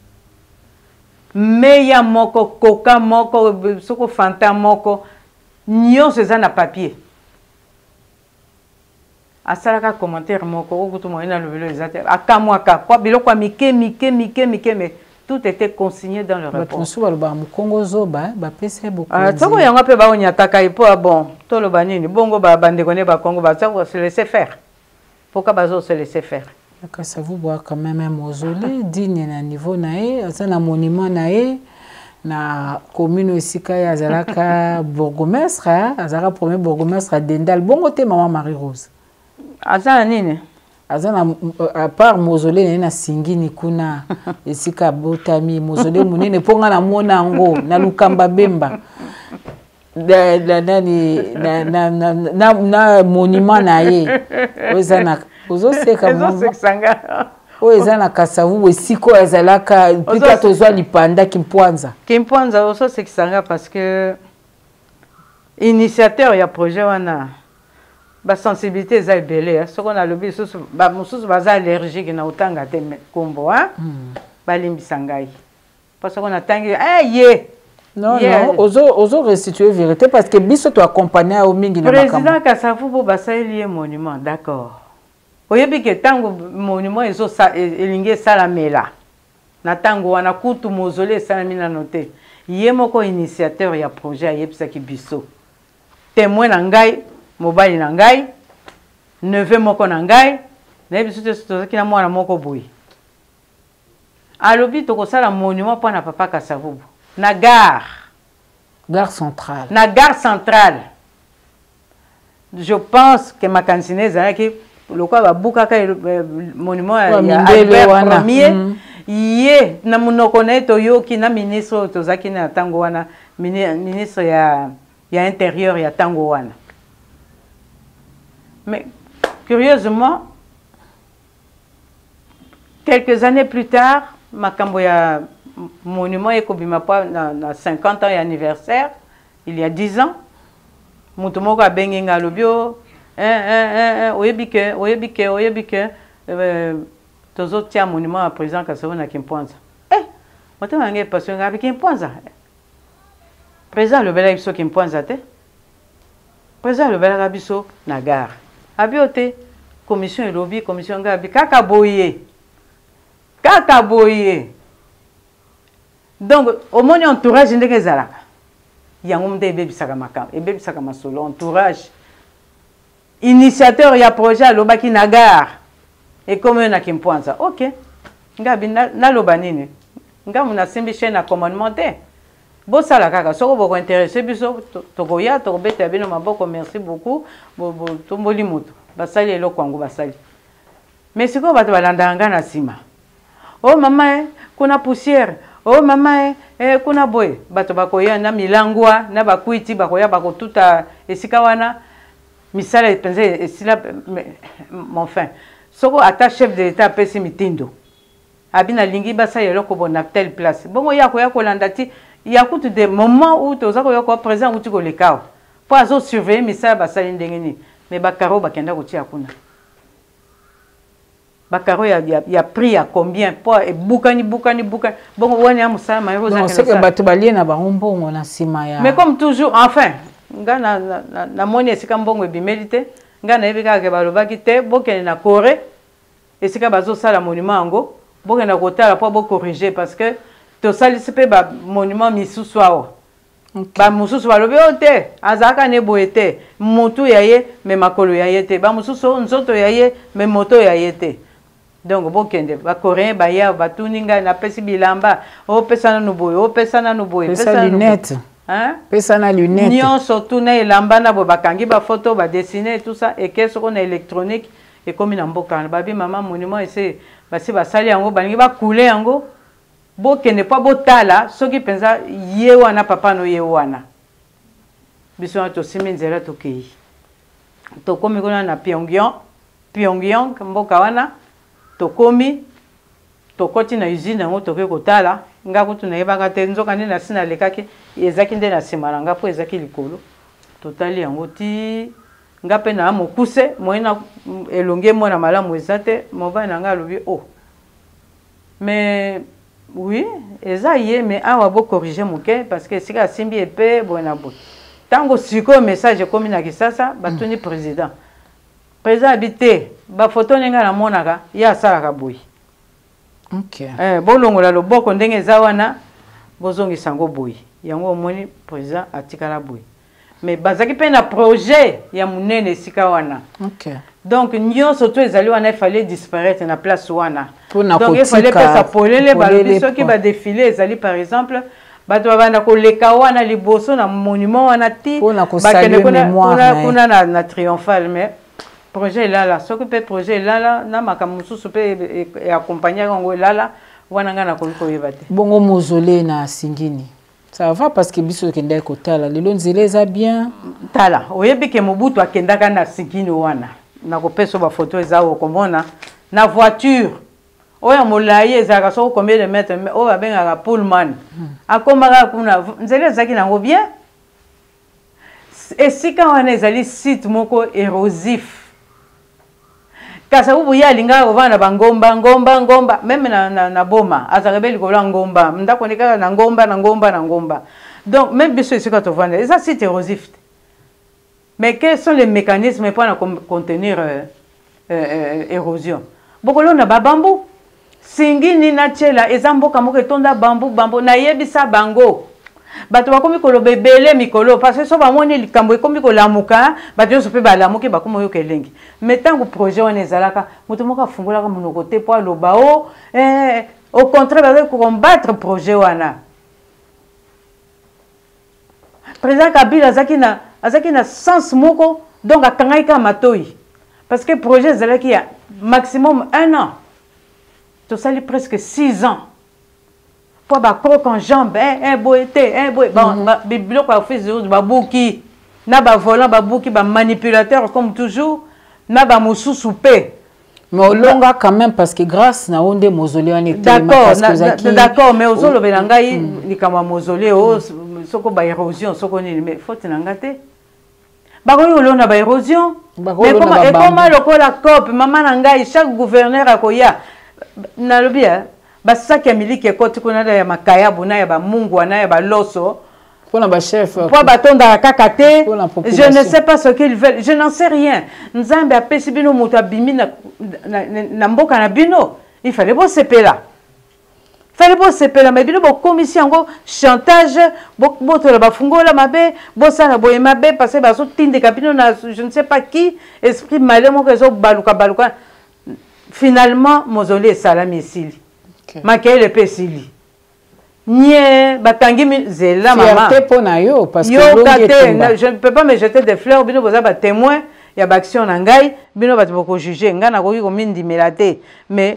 Speaker 1: mais ya moko koka moko soko fanta moko nyonso eza na papier asalaka commentaire moko okutu moyena lobelo ezate akamwaka kwa biloko mike mike mike mike mais tout était consigné dans le rapport.
Speaker 2: Bato baloba mukongo zoba ba pese beaucoup.
Speaker 1: Ah tsoko yanga pe ba onyataka ipo bon to loba nini bongo ba bandeko ne ba Congo ba tsako se laisser faire. Pourquoi bazo se laisser faire?
Speaker 2: Ça vous voit quand même un mausolée digne na niveau nae, ça na monument nae na commune esika ya Azalaka bourgmestre, Azara premier bourgmestre Dendal bongo te maman Marie Rose.
Speaker 1: Azana nini?
Speaker 2: Azana à part mausolée na singini kuna esika botami mausolée munene ponga na mona ngo na lukamba bemba. Da da nani na na na na monument nae. Ozana ozo seka
Speaker 1: maman. Ozo sanga.
Speaker 2: Oza na Kasavubu esiko azalaka pika tozwa lipanda Kimpwanza.
Speaker 1: Kimpwanza ozo sekisanga parce que initiateur ya projet wana ba sensibilité eza ebele ce qu'on a le but ba mususu baza allergique na utanga te kombo hein ba limbisa ngai parce qu'on a tangi eh ye
Speaker 2: non non ozo ozo restituer vérité parce que biso to accompagner au mingi na makambo
Speaker 1: président Kasavubu basali monument d'accord oyebi ke tango monument ezo sa elingi salamela na tango wana kutu mausolée salami na noté ye moko initiateur ya projet ayebisaki biso témoin na ngai mobali na ngai neveu moko na ngai na biso te tozaki na mwana moko boye alobi tokosala monument mpo na papa Kasavubu na gare
Speaker 2: gare centrale
Speaker 1: na gare centrale je pense que makanisine ezalaki lokwa babukaka monument ya Albert Premier mm. ye na munoko na toyoki na ministre tozaki na tango wana ministre ya ya intérieur ya tango wana mais curieusement quelques années plus tard makambo ya monument ekobima pa na, na cinquante ans ya anniversaire il y a dix ans mutu moko abengi nga lobio eh eh eh oyebike oyebike oyebike tozo tia monument à président Kasavubu na Kimpwanza eh motema ngai passion ngabi Kimpwanza président le bela biso Kimpwanza te président le bela biso na gare abiote commission elobi commission ngabi kaka boye kaka boye donc au moins entourage ndenge ezalaka yango mde ebebisaka makambo ebebisaka masolo entourage initiateur ya projet alobaki na gare et comme na Kimpwanza ok ngabi naloba nini ngamu nasimbi chaîne na commandement te bosala kaka soko boko intéressé biso tokoya tokobeta bino maboko merci beaucoup bo tomboli moto basali eloko yango basali mais siko bato balandanga na sima oh mama kuna poussière oh mama eh kuna boye bato bakoya na milangwa na bakuiti bakoya bakotuta esika wana misala penze esila mon fin soko ata chef de l'état pesi mitindo abina lingi basa eloko bona telle place bongo ya koya kolanda ti ya kutu de moment où toza koya ko présent uti ko lekao po azo surveiller misala basali ndenge ni mais bakaro bakenda kotia kuna bakaro ya ya prix à combien po e bukani bukani bukani bongo wani ya musala ma yoza
Speaker 2: non c'est que bato balie na barombongo na sima ya
Speaker 1: mais comme toujours enfin nga na na, na moni esika mbongo ebimélité nga na ebika ke balobaki te bokene na Corée esika bazo sala monument ngo boke na kotala po bo corriger parce que to salisi pe ba monument misusu awa ba mususu balobi o te azaka ne boye te mutu ya ye me makolo ya ye te ba mususu nzoto ya ye me moto ya ye te donc bokende ba coréen ba ya ba tuninga na pesi bilamba o pesa na nuboye o pesa na nuboye
Speaker 2: pesa na lunette
Speaker 1: hein
Speaker 2: pesa na lunette
Speaker 1: nyonso tuna elamba na bo bakangi ba photo ba dessiner tout ça et qu'est-ce qu'on a électronique et comme na mboka ba bi mama monument ese ba si ba sali yango ba ngi ba couler yango bokende pa botala soki penza ye wana papa no ye wana biso na tosimi nzela tokei tokomi kuna na Pyongyang Pyongyang mboka wana tokomi tokoti na usine yango toke kotala nga kutu na yebaka te nzoka nde na sina lekaki ezaki nde na nsima na nga po ezaki likolo totali yango ti nga mpe na mokuse moyena elonge mwana malamu eza te mobali na nga alobi o mais oui eza ye mais awa bo corriger moke parce que esika asimbi epe boye na boye ntango sikoyo message ekomi na kisasa batuni président président abi te bafoto ndenge namonaka ye asalaka boye eh, bolongola loboko ndenge eza wana bozongisa yango boye yango omoni président atikala boye mais bazaki mpe na projet ya monene esika wana donc nyonso to ezali wana efallait disparaître na place wana donc efallait pesa polele balobi soki badefile ezali par exemple bato babanda koleka wana liboso na monument wana ti bakende kuna na, na triomphal mais projet elala soki mpe projet elala na makambo mosusu mpe eakompagnaka yango elala wana nga nakoki koyeba te
Speaker 2: bongo mausolée na Singini ça va parce que biso kenda kotala lelo nzela eza bien
Speaker 1: tala oyebi ke Mobutu akendaka na Singini wana nakopesa ba photo eza okomona na voiture oya molayi ezalaka soko combien de mètres oyo babengaka pullman akomaka kuna nzela ezalaki nango bien esika wana ezali site moko érosif kasi ubu ye alingaka kovanda bangomba ngomba ngomba meme na, na, na boma azalaka be likolo ya ngomba ndako ndi kaka na ngomba na ngomba na ngomba donc même biso esika tovanda eza site érosif mais quels sont les mécanismes pour contenir euh, euh, érosion bokolona ba bambu Singini na Tshela eza mboka moko etonda bambu bambu na yebisa bango bato bakomi koloba ebele mikolo parce que so bamoni likambo ekomi kolamuka bato nyonso mpe balamuki bakomi oyoka elengi mais ntango projet wana ezalaka moto moko afungolaka monoko te mpo aloba o eh, au contraire bazali combattre projet wana président Kabila azalaki na azalaki na sens moko donc akangaki ka matoi parce que projet ezalaki ya maximum un an tosali presque six ans pour ba croque en jambe un boy té un boy bon biloko ba office ba buki na ba volant ba buki ba manipulateur comme toujours na ba mosusu pe
Speaker 2: mais olonga quand même parce que grâce na onde mausolée on était
Speaker 1: d'accord d'accord mais ozolo belangai ni kama mausolée o soko ba érosion soko ni mais faute na ngate ba ko olona ba érosion mais comment et comment lokola cop maman na ngai chaque gouverneur akoya na lobia basaki ya miliki ekoti kuna ya makaya bona ya ba mungu na ya ba loso
Speaker 2: pour la chef
Speaker 1: pour batonda kaka te je ne sais pas ce qu'ils veulent je n'en sais rien nzambe apesi bino moto abimi na na mboka na bino il fallait bo sepela fallait bo sepela mais bino bo commission ngo chantage bo botola bafungola mabe bo sala boye mabe parce que baso tindeka bino na je ne sais pas qui esprit malin moko ezo baluka baluka finalement mausolée salami esili makele pe sili nie batangi zela mama
Speaker 2: fierté pour na yo parce que
Speaker 1: yo kate je ne peux pas me jeter des fleurs bino boza ba témoin ya ba action na ngai bino ba boko juger nga na koki ko mindimela te mais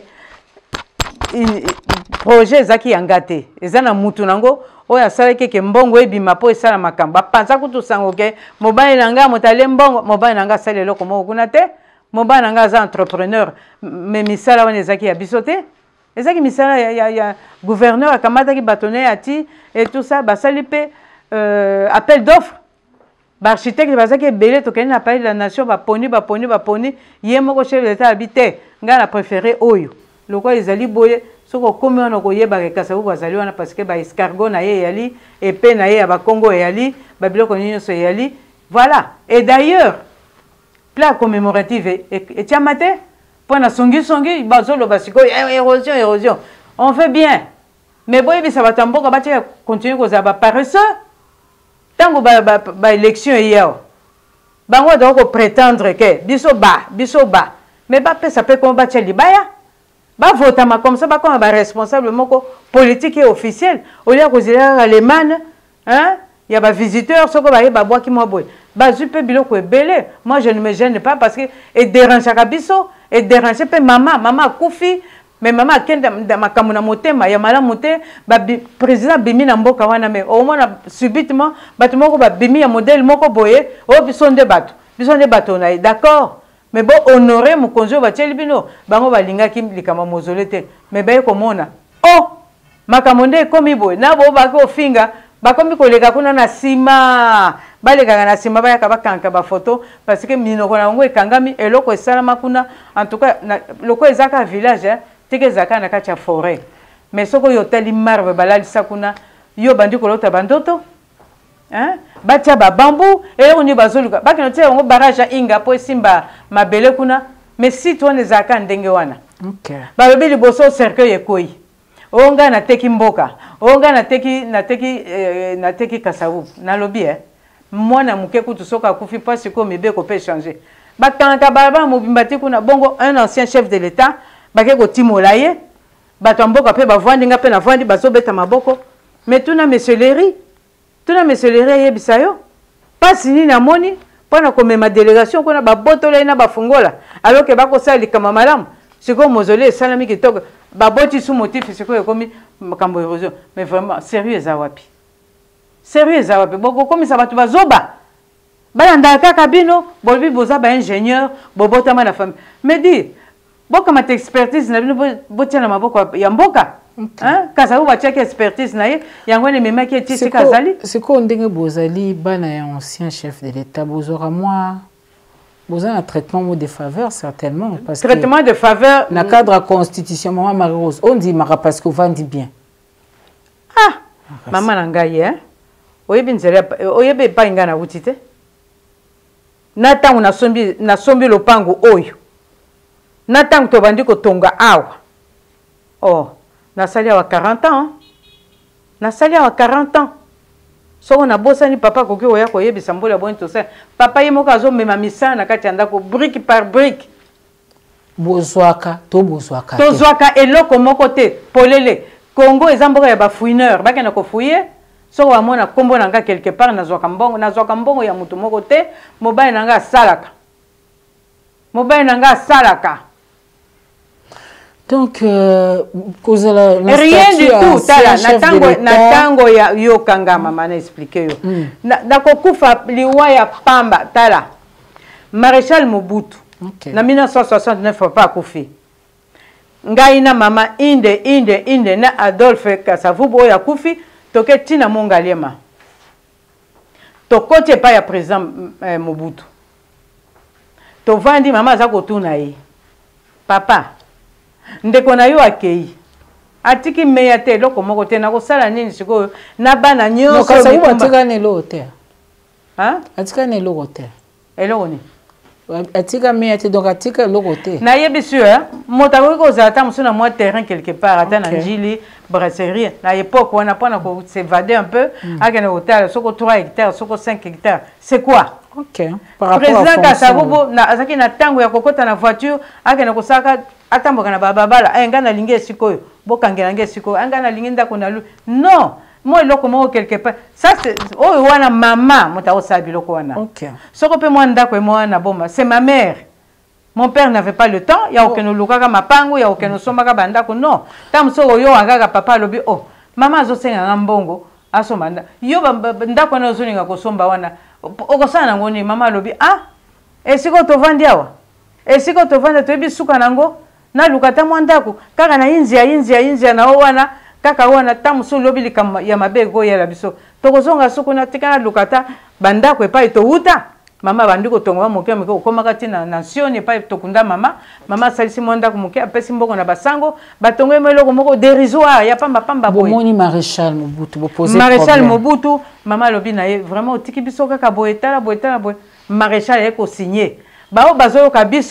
Speaker 1: projet zaki yangate eza na mutu nango oya sala keke mbongo ebima po esala makamba panza kutu sango ke mobali nanga motale mbongo mobali nanga sala eloko moko kuna te mobali nanga za entrepreneur mais misala wana ezaki ya biso te ezaki misala ya, ya, ya gouverneur akamata ki bâtonnet ati et tout ça basali pe euh, appel d'offre l'architecte bazaki ebele tokeni na palais de la nation baponi baponi baponi ye moko chef d'état habité nga na préféré oyo lokola ezali boye soko okomi wana koyebaka ekasa ko bazali wana parce que ba escargot na ye eyali epe na ye ya bakongo eyali babiloko nyonso eyali voilà et d'ailleurs plat commémoratif etiama te Pour na songi songi, bazolo basiko, érosion, érosion. On fait bien. Mais bon, ça va tambour, va continuer à avoir paresseux. Tant que ba élection hier, bango doit prétendre que biso ba, biso ba. Mais ba ça peut combattre libaya. Ba voter comme ça, ba comme ba responsable moko politique et officiel. Au lieu que les Allemands, hein, il y a des visiteurs, ce que ba bois qui m'a boy. Ba zupe biloko ebele. Moi je ne me gêne pas parce que et dérange à biso, et dérange pe maman, maman koufi. Mais maman kende makamuna motema ya mala moté ba président bimi na mboka wana mais au moins subitement bato moko ba bimi ya modèle moko boye o bisonde bato bisonde bato na d'accord mais bon honorer mon konjo ba tsheli bango balinga ki likama mozole te mais ba komona oh makamonde komi boye na bo ba ko finga ba komi ko leka kuna na sima ba leka na sima ba ya ka kanka ba photo parce que minoko na ngo ekangami eloko esalama kuna en tout cas loko ezaka village hein teke zaka na kati ya forêt mais soko yo tali marve balali sakuna yo bandi kolota bandoto hein batia ba bambu et on y bazoluka bakino tia ngo barrage inga po simba mabele kuna mais si toi ne zaka ndenge wana
Speaker 2: OK
Speaker 1: ba bebe liboso cercueil ekoi onga na teki mboka onga na teki na teki eh, na teki kasavu na lobby eh mwana muke kutu soka kufi parce que mibe ko peut changer bakanka baba mobimbati kuna bongo un ancien chef de l'état bake ko timola ye bato mboka pe bavandi nga pe na vandi bazo beta maboko mais tuna monsieur Léry tuna monsieur Léry yebisa yo pasi ni na moni pona ko mema délégation kona ba botola na bafungola alors que bako sali kama malamu siko mozole salami kitoko ba boti sous motif siko ekomi makambo érosion mais vraiment sérieux za wapi sérieux za wapi boko komi sa bato bazoba balanda kaka bino bolbi boza ba ingénieur bobota ma na famille mais dit boka mat expertise na bino botiana maboko ya mboka hein kaza u batia expertise na ye yango ne mema ki eti kazali
Speaker 2: c'est quoi ndenge bozali bana ya ancien chef de l'état bozora moi boza un traitement de faveur certainement parce
Speaker 1: traitement
Speaker 2: que
Speaker 1: de faveur
Speaker 2: na cadre constitution maman Marie Rose on dit mara parce que on dit bien
Speaker 1: ah maman na ngai hein oyebi nzela oyebi pa inga na utite na tangu na sombi na sombi lopango oyo na tangu to bandi ko tonga awa oh na sali wa quarante ans na sali wa quarante ans so on a bosani papa ko ko ya ko yebisa mbola bon to ça papa yemo ka zo mema misana na kati anda ko brique par brique
Speaker 2: bozwaka to bozwaka
Speaker 1: to zwaka eloko moko te polele Congo ezamboka ya ba fouineur ba kana ko fouiller so wa mona kombo nanga quelque part na zwaka mbongo na zwaka mbongo ya mutu moko te mobile nanga salaka mobile nanga salaka.
Speaker 2: Donc, euh, la, la
Speaker 1: rien du tout. Tala, natango, natango ya yo kanga mama na expliqué yo. Mm. Na, na kokufa liwa ya pamba tala. Maréchal Mobutu. Okay. Na mille neuf cent soixante-neuf pas kufi. Ngai na mama inde inde inde na Adolphe Kasavubo ya kufi toke tina mongalema. Tokote pa ya président eh, Mobutu. To vandi mama za kotuna yi. Papa ndeko na yo akei atiki meya te loko moko te na kosala nini sikoyo na bana nyonso
Speaker 2: no kasa uba atika ne lo te
Speaker 1: ha
Speaker 2: atika ne lo te
Speaker 1: eloko ni
Speaker 2: atika meya te donc atika loko te
Speaker 1: na yebi sûr hein motako ko za ta musuna moi terrain quelque part ata na njili brasserie na époque on a pas ko s'évader un peu à gagner hôtel soko trois hectares soko cinq hectares c'est quoi?
Speaker 2: OK par rapport
Speaker 1: président Kasavubo na azaki na tango ya kokota na voiture akena kosaka atamboka na bababala enga na lingi sikoyo bokangela nge sikoyo anga na lingi ndako na lu non moi loko moko quelque part ça c'est oh wana mama mota osabi loko wana
Speaker 2: OK
Speaker 1: soko pe moi ndako e moi na bomba c'est ma mère. Mon père n'avait pas le temps ya okeno lukaka mapango ya okeno sombaka bandako non tamso oyo angaka papa lobi oh mama azosenga ngambongo asomanda yo ndako na ozoninga kosomba wana okosana ngoni mama lobi ah esiko tovandi awa esiko tovanda toyebi suka nango na lukata mwandako kaka na inzia inzia inzia na wana kaka wana tamuso lobi likama ya mabego ya la biso tokozonga suku na tikana lukata bandako epai to uta mama bandiko tongo moke moke okomaka tina nation epai tokunda mama mama salisi mwandako moke apesi mboko na basango batongo emeloko moko dérisoire ya pamba pamba boye
Speaker 2: bomoni maréchal Mobutu bo poser
Speaker 1: maréchal Mobutu mama lobi na ye vraiment otiki biso kaka boye tala boye tala boye maréchal ye ko signer bao bazo ka biso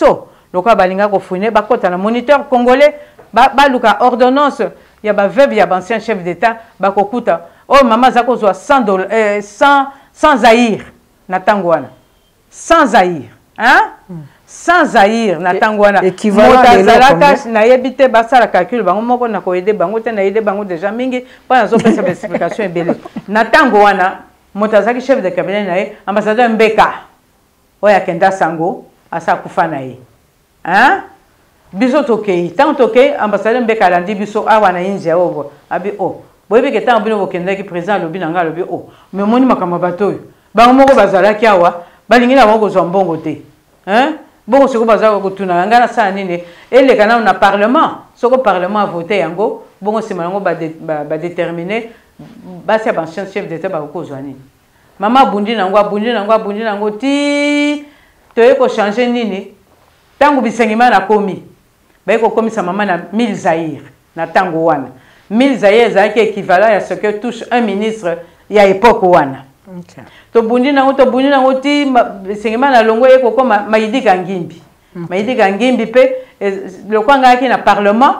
Speaker 1: loka balinga ko fouiner ba kota na moniteur congolais ba ba luka ordonnance ya ba veuve ya ancien chef d'état ba kokuta oh mama zako zo cent dollars cent sans zaïr na tangwana sans zaïr hein mm. sans zaïr na tangwana
Speaker 2: équivalent de
Speaker 1: l'alaka na yebite ba sala calcul bango moko na ko aider bango te na aider bango déjà mingi pa na zo pesa explication ebele na tangwana motazaki chef de cabinet na ye ambassadeur Mbeka oya kenda sango asa kufa na ye hein biso tokei tant tokei ambassadeur Mbeka landi biso awa na inja obo abi o boyebi ke tant bino bokendaki président lobi na nga lobi o mais moni makamba bato bango moko bazalaki awa balingi na bango zo mbongo te hein bongo siko bazaka kotuna nga na sala nini eleka na na parlement soko parlement a voté yango bongo sima yango ba ba déterminer basi ya ancien chef d'état ba ko zwani mama bundi nango abundi nango abundi nango ti toye ko changer nini tangu bisengima na komi ba ko komisa mama na mille zaïr na tango wana mille zaïr zaki équivalent à ce que touche un ministre ya époque wana okay. To bundi nango to bundi nango ti bisengima na longo e ko koma maidi kangimbi okay. Maidi kangimbi pe le kwanga ki na parlement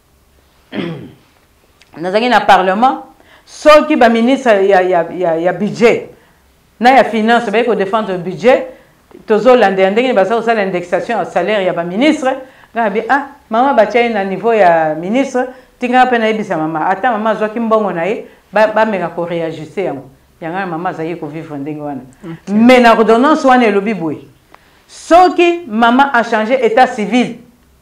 Speaker 1: nazaki na parlement soki ba ministre ya ya ya ya budget na ya finance ba ko défendre le budget tozo lande ndenge ba ça l'indexation au salaire ya ba ministre nga bi ah mama ba tia na niveau ya ministre tinga pe na ebisa mama ata mama zoki mbongo na ye ba ba meka ko réajuster yango yanga mama zayi ko vivre ndenge wana mais na ordonnance wana elobi boy soki mama a changé état civil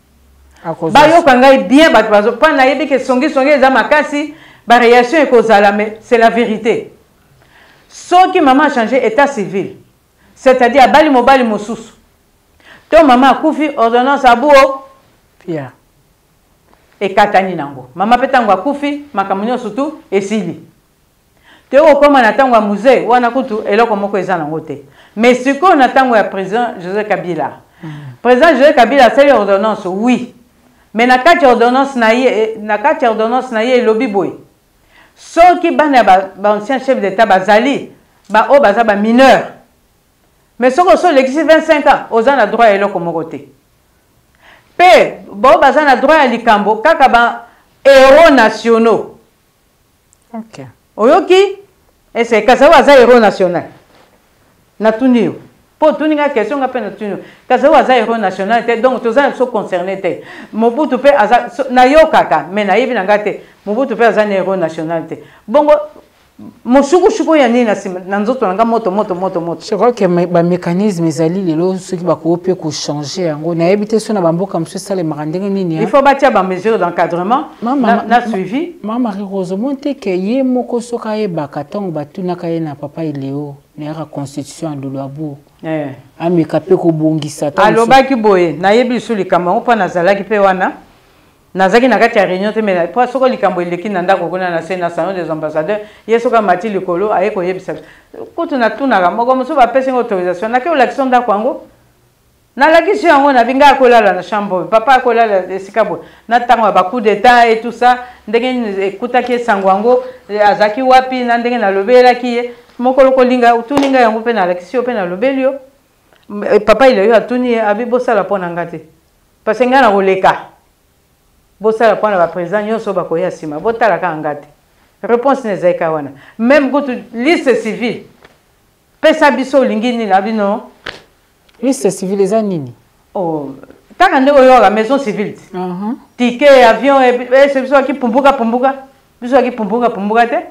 Speaker 1: ba yo kanga bien ba bazo pa na yebi ke songi songi za makasi ba réaction est causale, mais c'est la vérité. Ce qui maman a changé état civil, c'est-à-dire à Bali Mobali Moussous. Ton maman a koufi ordonnance à Bouo, Pia. Et Katani Nango. Maman petango a koufi, makamunyo surtout, et Sili. Tu es comme on attend un musée, ou on a coutu, et là, comme on a nangote. Mais ce qu'on attend un président José Kabila. Président José Kabila, c'est l'ordonnance, oui. Mais na kati ordonnance na ye, na kati ordonnance na ye lobby boy. Ceux qui bana ba ancien chef d'état bazali, ba o baza ba mineur. Mais ceux qui sont l'exercice vingt-cinq ans, aux ans na droit et l'autre côté. P, ba o baza na droit à likambo, kaka ba héros nationaux.
Speaker 2: Ok.
Speaker 1: Oyoki, et c'est kasa waza héros national. Na tunio. Pour tout une question qu'on appelle notre parce que les héros national donc tous les sont concernés Mobutu pe aza na yo kaka mais na yebi ngate Mobutu pe aza héros national bongo mosuku shuko ya nini na nzoto nga moto moto moto moto
Speaker 2: je crois que ba mécanisme ezali lelo ceux qui ba ko pe ko changer yango na yebi te so na bamboka mso sale marandenge nini
Speaker 1: il faut bâtir ba mesure d'encadrement na, na suivi
Speaker 2: mama Marie Rose monte ke ye moko soka ye bakatongo batuna ka ye na papa Ileo na la constitution de Luabu eh ameka pe ko bongisa ta
Speaker 1: alobaki boye na yebi su likambo pa nazalaki pe wana nazaki na kati ya réunion te mais pour soko likambo eleki na ndako kuna na sena salon des ambassadeurs yesoka mati likolo aye ko yebisa kutu na tuna moko muso ba pesa autorisation na ke l'action ndako yango na lakisi yango na binga kolala na chambre papa kolala esika bo na tango ba coup d'état et tout ça ndenge ekutaki sango yango azaki wapi na ndenge na lobelaki ye moko lokolinga utuninga yango pe na lakisi pe na lobelio papa il a eu atuni abi bosala pona ngate parce que ngana koleka bosala pona ba président nyoso ba koya sima botala ka ngate réponse ne zaika wana même kutu liste civile pesa biso lingini na bino
Speaker 2: liste civile eza nini
Speaker 1: oh kaka ndeko yo la maison civile uh -huh. Ticket avion et c'est biso ki pumbuka pumbuka biso ki pumbuka pumbuka te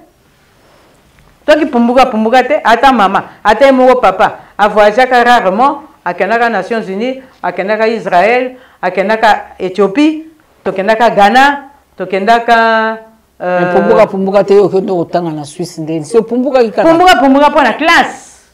Speaker 1: toi qui pumbuka pumbuka te ata mama ata moko papa a voyagé rarement à Canada Nations Unies à Canada Israël à Canada Éthiopie to Canada Ghana to Canada
Speaker 2: euh pumbuka pumbuka te ko ndo tanga na Suisse ndeni so pumbuka kika
Speaker 1: pumbuka pumbuka pour la classe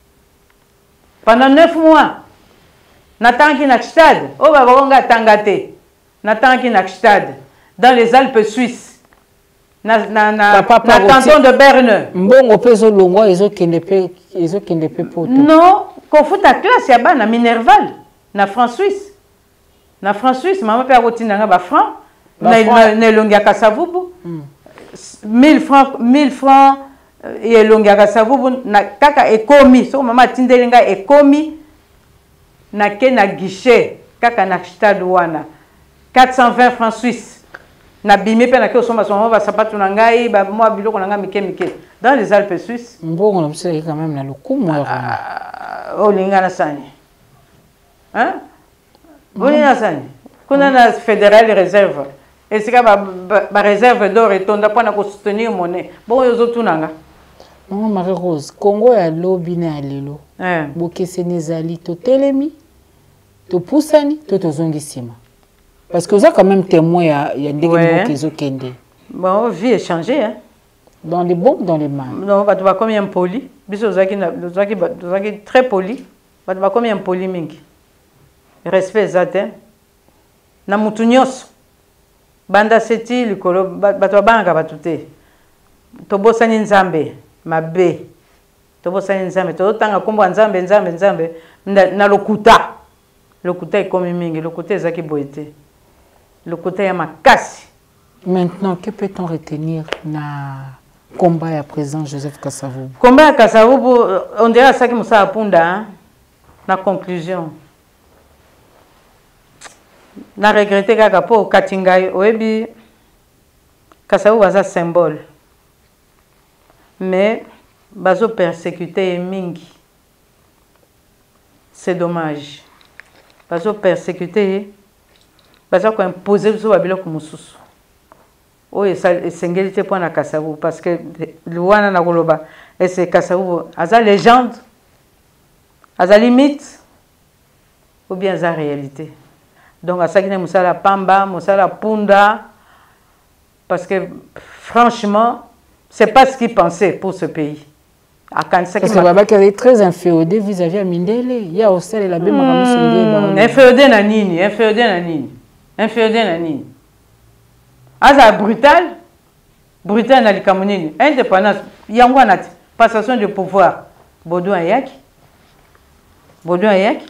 Speaker 1: pendant neuf mois natangi na stade o baba konga tangate natangi na stade dans les Alpes suisses na na na na canton de Berne
Speaker 2: mbongo peso longo ezo kende pe ezo kende pe poto
Speaker 1: non ko futa classe ya bana Minerval na France Suisse na France Suisse mama pe akotinda nga ba franc na na longia kasavubu mille francs mille francs et longia kasavubu na kaka ekomi so mama tindelinga ekomi na ke na guichet kaka na stade wana quatre cent vingt francs suisses na bimé pe na ke osomba son ba sapatu na ngai ba moi biloko na ngai mike mike dans les Alpes suisses
Speaker 2: mbongo na biso quand même na lokumu
Speaker 1: o linga na sani hein olinga sani kuna na fédéral réserve et c'est ka ba ba réserve d'or et tonda pour na ko soutenir monnaie bon yozo tunanga
Speaker 2: Maman Marie Rose Congo ya lobi na lelo
Speaker 1: eh
Speaker 2: bokese nezali to telemi to pusani to tozongisima parce que ça quand même témoin ya ya ndenge
Speaker 1: ouais.
Speaker 2: Bokezo kende
Speaker 1: bon vie est changée hein
Speaker 2: dans les bons dans les mal
Speaker 1: non ba to ba combien poli biso zaki na zaki ba zaki très poli ba to ba combien poli mingi respect zate na mutu nyonso banda seti likolo ba to banga ba tuté to bosani nzambe mabe to bosani nzambe to tanga kombo nzambe nzambe nzambe na lokuta lokuta ekomi mingi lokuta ezaki boité lokuta ya makasi.
Speaker 2: Maintenant que peut-on retenir na combat à présent Joseph Kasavubu
Speaker 1: combat à Kasavubu on dirait ça qui me sa punda na conclusion na regretter kaka po katingai oyebi Kasavubu aza symbole mais bazo persécuter mingi c'est dommage bazo persécuter bazo ko imposer biso babiloko mosusu oyo esengeli te mpona Kasavubu parce que wana na koloba ese Kasavubu aza légende aza limite ou bien aza réalité donc asaki ne mosala pamba mosala punda parce que franchement c'est pas ce qu'il pensait pour ce pays.
Speaker 2: Parce que Baba qui est très inféodé vis-à-vis à Mindele. Il y a aussi la même
Speaker 1: hmm, inféodé na nini, inféodé na nini, inféodé na nini. Asa brutal, brutal na likamunini. Indépendance, yangwa nati, passation de pouvoir. Baudouin yaki, Baudouin yaki.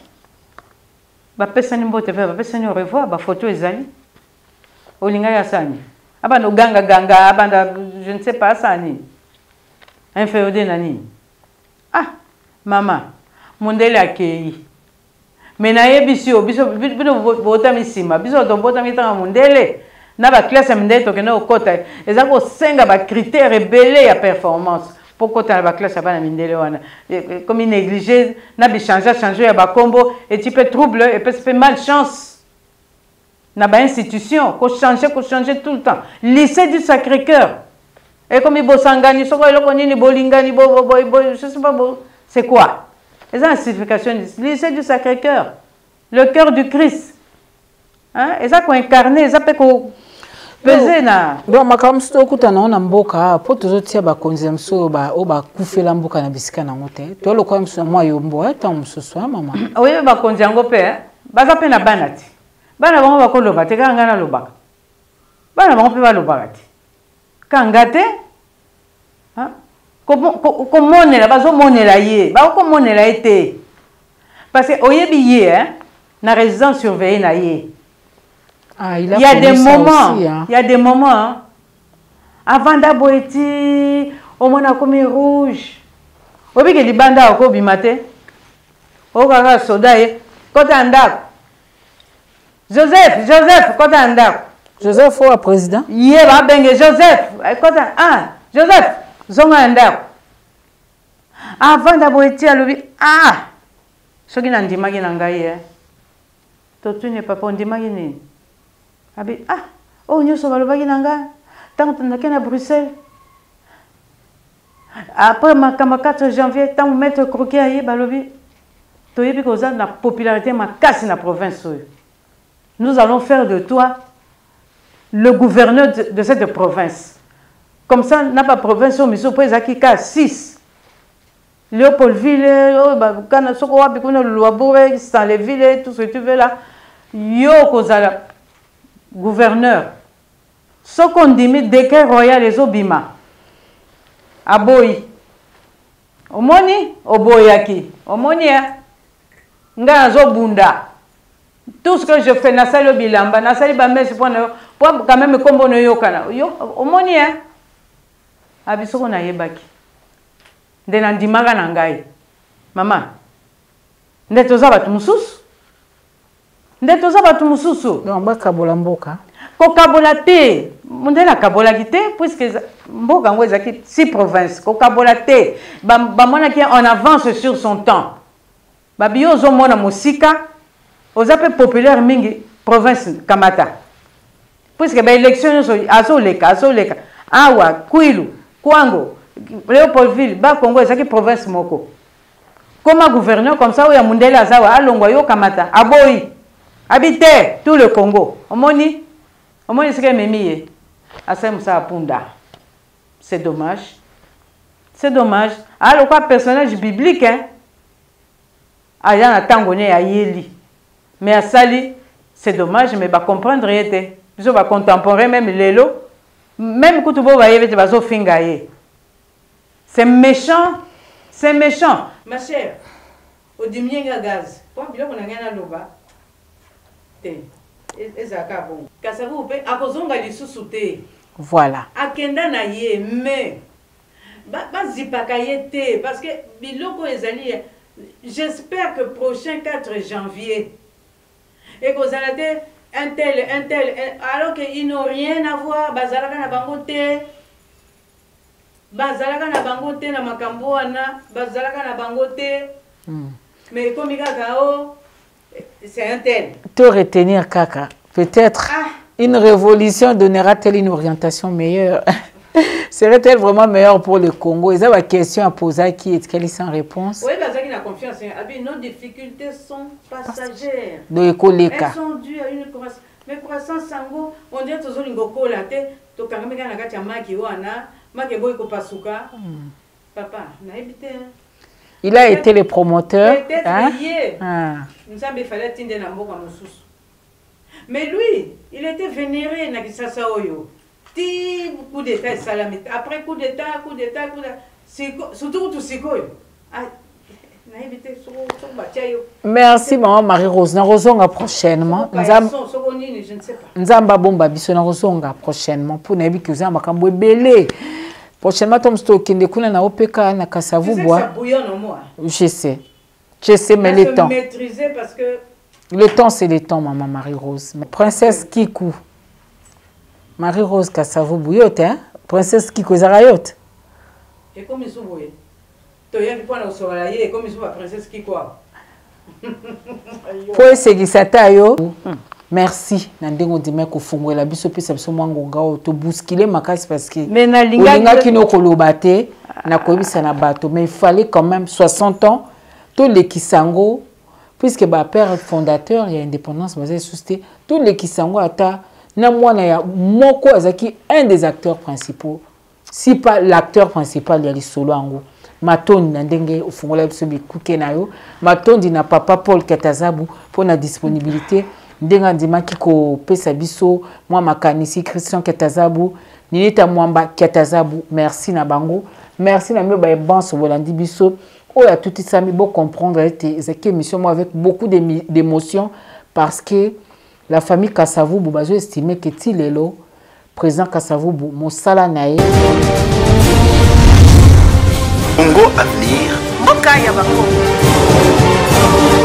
Speaker 1: Ba pesani mbote fe, ba pesani au revoir, ba photo ezali. Olinga ya sani. Abanda ganga ganga, abanda je ne sais pas sani. Inféodé nani. Ah, maman, mondele akei. Mais na yebiso, biso biso bota misima, biso to bota mitanga mondele. Na ba classe mondele to kena okota. Ezako senga ba critères rebellés ya performance. Pourquoi tu as la classe à la mindele wana? Comme il négligé, na bi changer changer ya ba combo et tu peux trouble et peut faire malchance. Na ba institution, ko changer, ko changer tout le temps. Lycée du Sacré-Cœur. Et comme il bosangani, soko eloko nini bolingani bo bo bo, je sais pas bo, c'est quoi? Les insignifications du lycée du Sacré-Cœur. Le cœur du Christ. Hein? Et ça qu'on incarné, ça peut qu'on peser na.
Speaker 2: Bon, makam sto kutana ona mboka, po tozotia ba konzemso ba o ba kufela mboka na bisika na ngote. To lo kwa mso mwa yombo ata msusu mama.
Speaker 1: Oui, ba konzango pe, ba za pe na banati. Bana bango ba koloba te kanga na lobaka. Bana bango pe ba lobaka te. Kanga te. Hein? Comment monela bazo monela ye, ba ko monela été. Parce que oyebi ye hein, na résidence surveillée na ye.
Speaker 2: Ah, il a
Speaker 1: il y a des moments,
Speaker 2: aussi, hein.
Speaker 1: Il y a des moments hein, avant d'aboiti au mona comme rouge. Obi ke libanda ko bimate. O kaka soda ye, kota andako. Joseph, Joseph, kota andako.
Speaker 2: Joseph au président.
Speaker 1: Ye ba benge Joseph, kota ah, Joseph, zonga andako. Avant d'aboiti alobi ah. Soki na ndimaki na ngai eh. Totune papa ndimaki nini? Abi ah, oh nyoso balobaki na ngai. Tant que na Bruxelles. Après ma quatre janvier, tant mettre croquer aye balobi. Toyebi koza na popularité ma casse na province. Nous allons faire de toi le gouverneur de, de cette province. Comme ça, n'a pas province au miso pour ezaki ka six. Léopoldville, quand soko wapi kuna Luabure, dans les villes, tout ce que tu veux là. Yo kozala gouverneur. Soko ndimi décret royal les obima. Aboyi. Omoni oboyaki. Omoni ya. Nga zo bunda. Tout ce que je fais na sali bilamba, na sali ba messe pour pour quand même kombo no yokana. Yo omoni ya. Abisoko na yebaki. Ndena ndimaka na ngai. Mama. Nde toza batu mususu. nde toza bato mosusu
Speaker 2: donc bakabola mboka
Speaker 1: kokabola te mondele akabolaki te puisque mboka yango ezalaki si province kokabola te bamonaki en avance sur son temps babi yo ozomona mosika oza mpe populaire mingi province kamata puisque baélection nyonso azoleka azoleka awa kwilu kwango léopoldville bakongo ezalaki province moko koma gouverneur comme ça oyo ya mondele azawa alongwa yo kamata aboyi abi te tout le Congo omoni omoni sika ememi ye asali mosala punda c'est dommage c'est dommage alors quoi personnage biblique hein aya na ntango ne ayeli mais asali c'est dommage mais bacomprendre ye te biso bacontemporain même lelo même kutu bo bayebi te bazofinga ye c'est méchant c'est méchant ma chère odimienga gaz po biloko na ngai naloba te ezalaka bongo kasi ako mpe akozonga lisusu te
Speaker 2: voilà
Speaker 1: akenda na ye mais bazipaka ye te parce que biloko ezali j'espère que prochain quatre janvier ekozala te un tel un tel alors que ils n'ont rien à voir bazalaka na bango te bazalaka na bango te na makambo wana bazalaka na bango te mais comme kaka o c'est un tel.
Speaker 2: Te retenir, Kaka. Peut-être ah. une révolution donnera-t-elle une orientation meilleure? Serait-elle vraiment meilleure pour le Congo? Ils ont une question à poser qui est qu'elle est sans réponse.
Speaker 1: Oui, parce qu'il y a confiance. Nos difficultés sont passagères.
Speaker 2: Elles
Speaker 1: sont dues à une croissance. Mais croissance, sango, on dit que tous les gens la tête, tu as quand même un maki wana, maki boy ko pasuka. Papa, na habité.
Speaker 2: Il a été le promoteur.
Speaker 1: Hein? Ah. Mais lui, il était vénéré na Kisasa Oyo. Ti coup d'état salamé. Après coup d'état, coup d'état, coup d'état. Surtout tout sikoyo.
Speaker 2: Merci maman Marie-Rose. Na rozonga prochainement. Nzamba bomba biso na rozonga prochainement pour na bi que za makambo ebele. Prochainement, Tom Stokinde, kuna na O P K na Kasavubois. Je sais. Je sais, mais le temps.
Speaker 1: Parce que...
Speaker 2: Le temps, c'est le temps, maman Marie-Rose. Princesse Kikou. Marie-Rose Kasavubois, hein? Princesse Kikou Zarayot.
Speaker 1: Et comme ils sont bouillés. Tu as vu pour soleil et comme ils sont la princesse Kikou.
Speaker 2: Pour essayer ça, tayo. Merci. Nandengo dime ko fungwe la biso pesa biso mwangonga o to bousculer makasi parce que
Speaker 1: mais na linga
Speaker 2: ki no kolobate na koyebisa na bato mais il fallait quand même soixante ans tous les Kisango puisque ba père fondateur il y a indépendance basée société tous les Kisango ata na mwana ya moko azaki un des acteurs principaux si pas l'acteur principal ya lisolo ango Matondi na ndenge ufungola biso bikuke nayo Matondi na papa Paul Katazabu pour na disponibilité ndenga ndimaki ko pesa biso mwa makanisi Christian Katazabu Ninita Mwamba Katazabu merci na bango merci na mio ba banso bolandi biso o ya tout ça mi bo comprendre cette émission moi avec beaucoup d'émotion parce que la famille Kasavubu bazo estimer que Tilelo président Kasavubu mosala nae
Speaker 3: Congo Avenir Mboka ya Bango